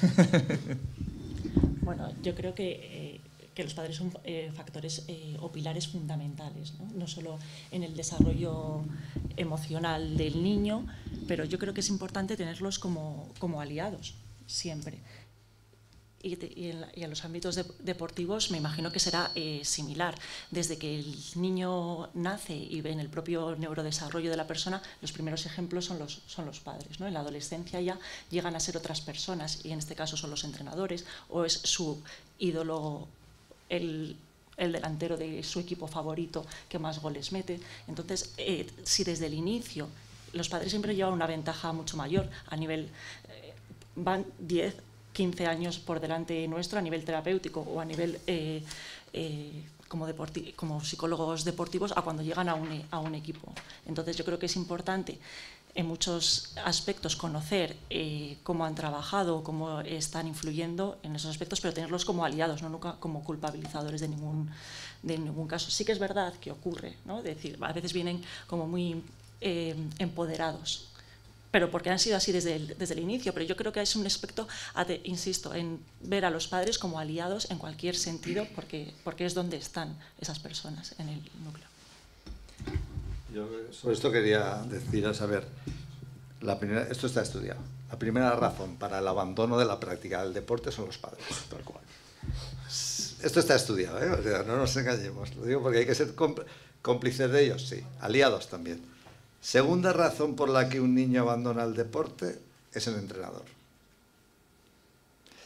[SPEAKER 1] Bueno, yo creo que... Eh, que los padres son eh, factores eh, o pilares fundamentales, ¿no? No solo en el desarrollo emocional del niño, pero yo creo que es importante tenerlos como, como aliados siempre. Y, te, y, en la, y en los ámbitos de, deportivos me imagino que será eh, similar. Desde que el niño nace y ve en el propio neurodesarrollo de la persona, los primeros ejemplos son los, son los padres, ¿no? En la adolescencia ya llegan a ser otras personas y en este caso son los entrenadores o es su ídolo, El, el delantero de su equipo favorito que más goles mete. Entonces, eh, si desde el inicio los padres siempre llevan una ventaja mucho mayor a nivel, eh, van diez, quince años por delante nuestro a nivel terapéutico o a nivel eh, eh, como, deporti como psicólogos deportivos a cuando llegan a un, a un equipo. Entonces, yo creo que es importante en muchos aspectos conocer eh, cómo han trabajado, cómo están influyendo en esos aspectos, pero tenerlos como aliados, no nunca como culpabilizadores de ningún, de ningún caso. Sí que es verdad que ocurre, ¿no? Es decir, a veces vienen como muy eh, empoderados, pero porque han sido así desde el, desde el inicio. Pero yo creo que es un aspecto, de, insisto, en ver a los padres como aliados en cualquier sentido, porque, porque es donde están esas personas en el núcleo.
[SPEAKER 3] Yo sobre esto quería decir, a saber, la primera, esto está estudiado. La primera razón para el abandono de la práctica del deporte son los padres. Tal cual. Esto está estudiado, ¿eh? O sea, no nos engañemos. Lo digo porque hay que ser cómplices de ellos, sí. Aliados también. Segunda razón por la que un niño abandona el deporte es el entrenador.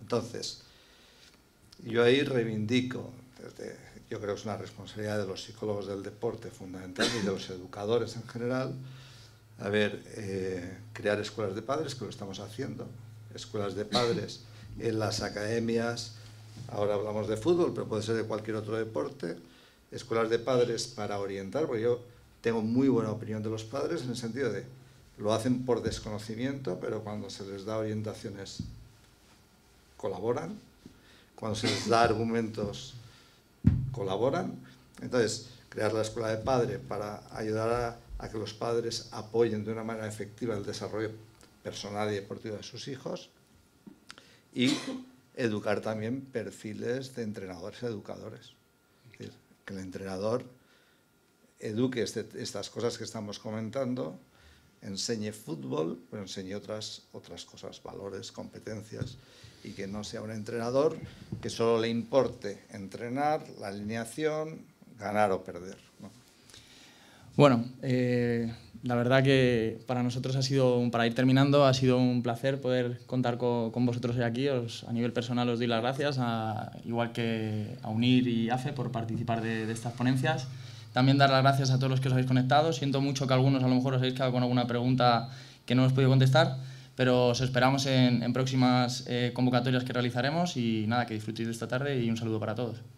[SPEAKER 3] Entonces, yo ahí reivindico, desde, yo creo que es una responsabilidad de los psicólogos del deporte fundamental y de los educadores en general, a ver, eh, crear escuelas de padres, que lo estamos haciendo, escuelas de padres en las academias, ahora hablamos de fútbol, pero puede ser de cualquier otro deporte, escuelas de padres para orientar, porque yo tengo muy buena opinión de los padres en el sentido de lo hacen por desconocimiento, pero cuando se les da orientaciones colaboran, cuando se les da argumentos colaboran. Entonces, crear la escuela de padre para ayudar a, a que los padres apoyen de una manera efectiva el desarrollo personal y deportivo de sus hijos, y educar también perfiles de entrenadores y educadores. Es decir, que el entrenador eduque este, estas cosas que estamos comentando, enseñe fútbol, pero enseñe otras, otras cosas, valores, competencias, y que no sea un entrenador que solo le importe entrenar, la alineación, ganar o perder, ¿no?
[SPEAKER 2] Bueno, eh, la verdad que para nosotros ha sido, para ir terminando, ha sido un placer poder contar con, con vosotros hoy aquí. Os, a nivel personal os doy las gracias, a, igual que a UNIR y AFE, por participar de, de estas ponencias. También dar las gracias a todos los que os habéis conectado. Siento mucho que algunos a lo mejor os habéis quedado con alguna pregunta que no os he podido contestar, pero os esperamos en, en próximas eh, convocatorias que realizaremos y nada, que disfrutéis de esta tarde y un saludo para todos.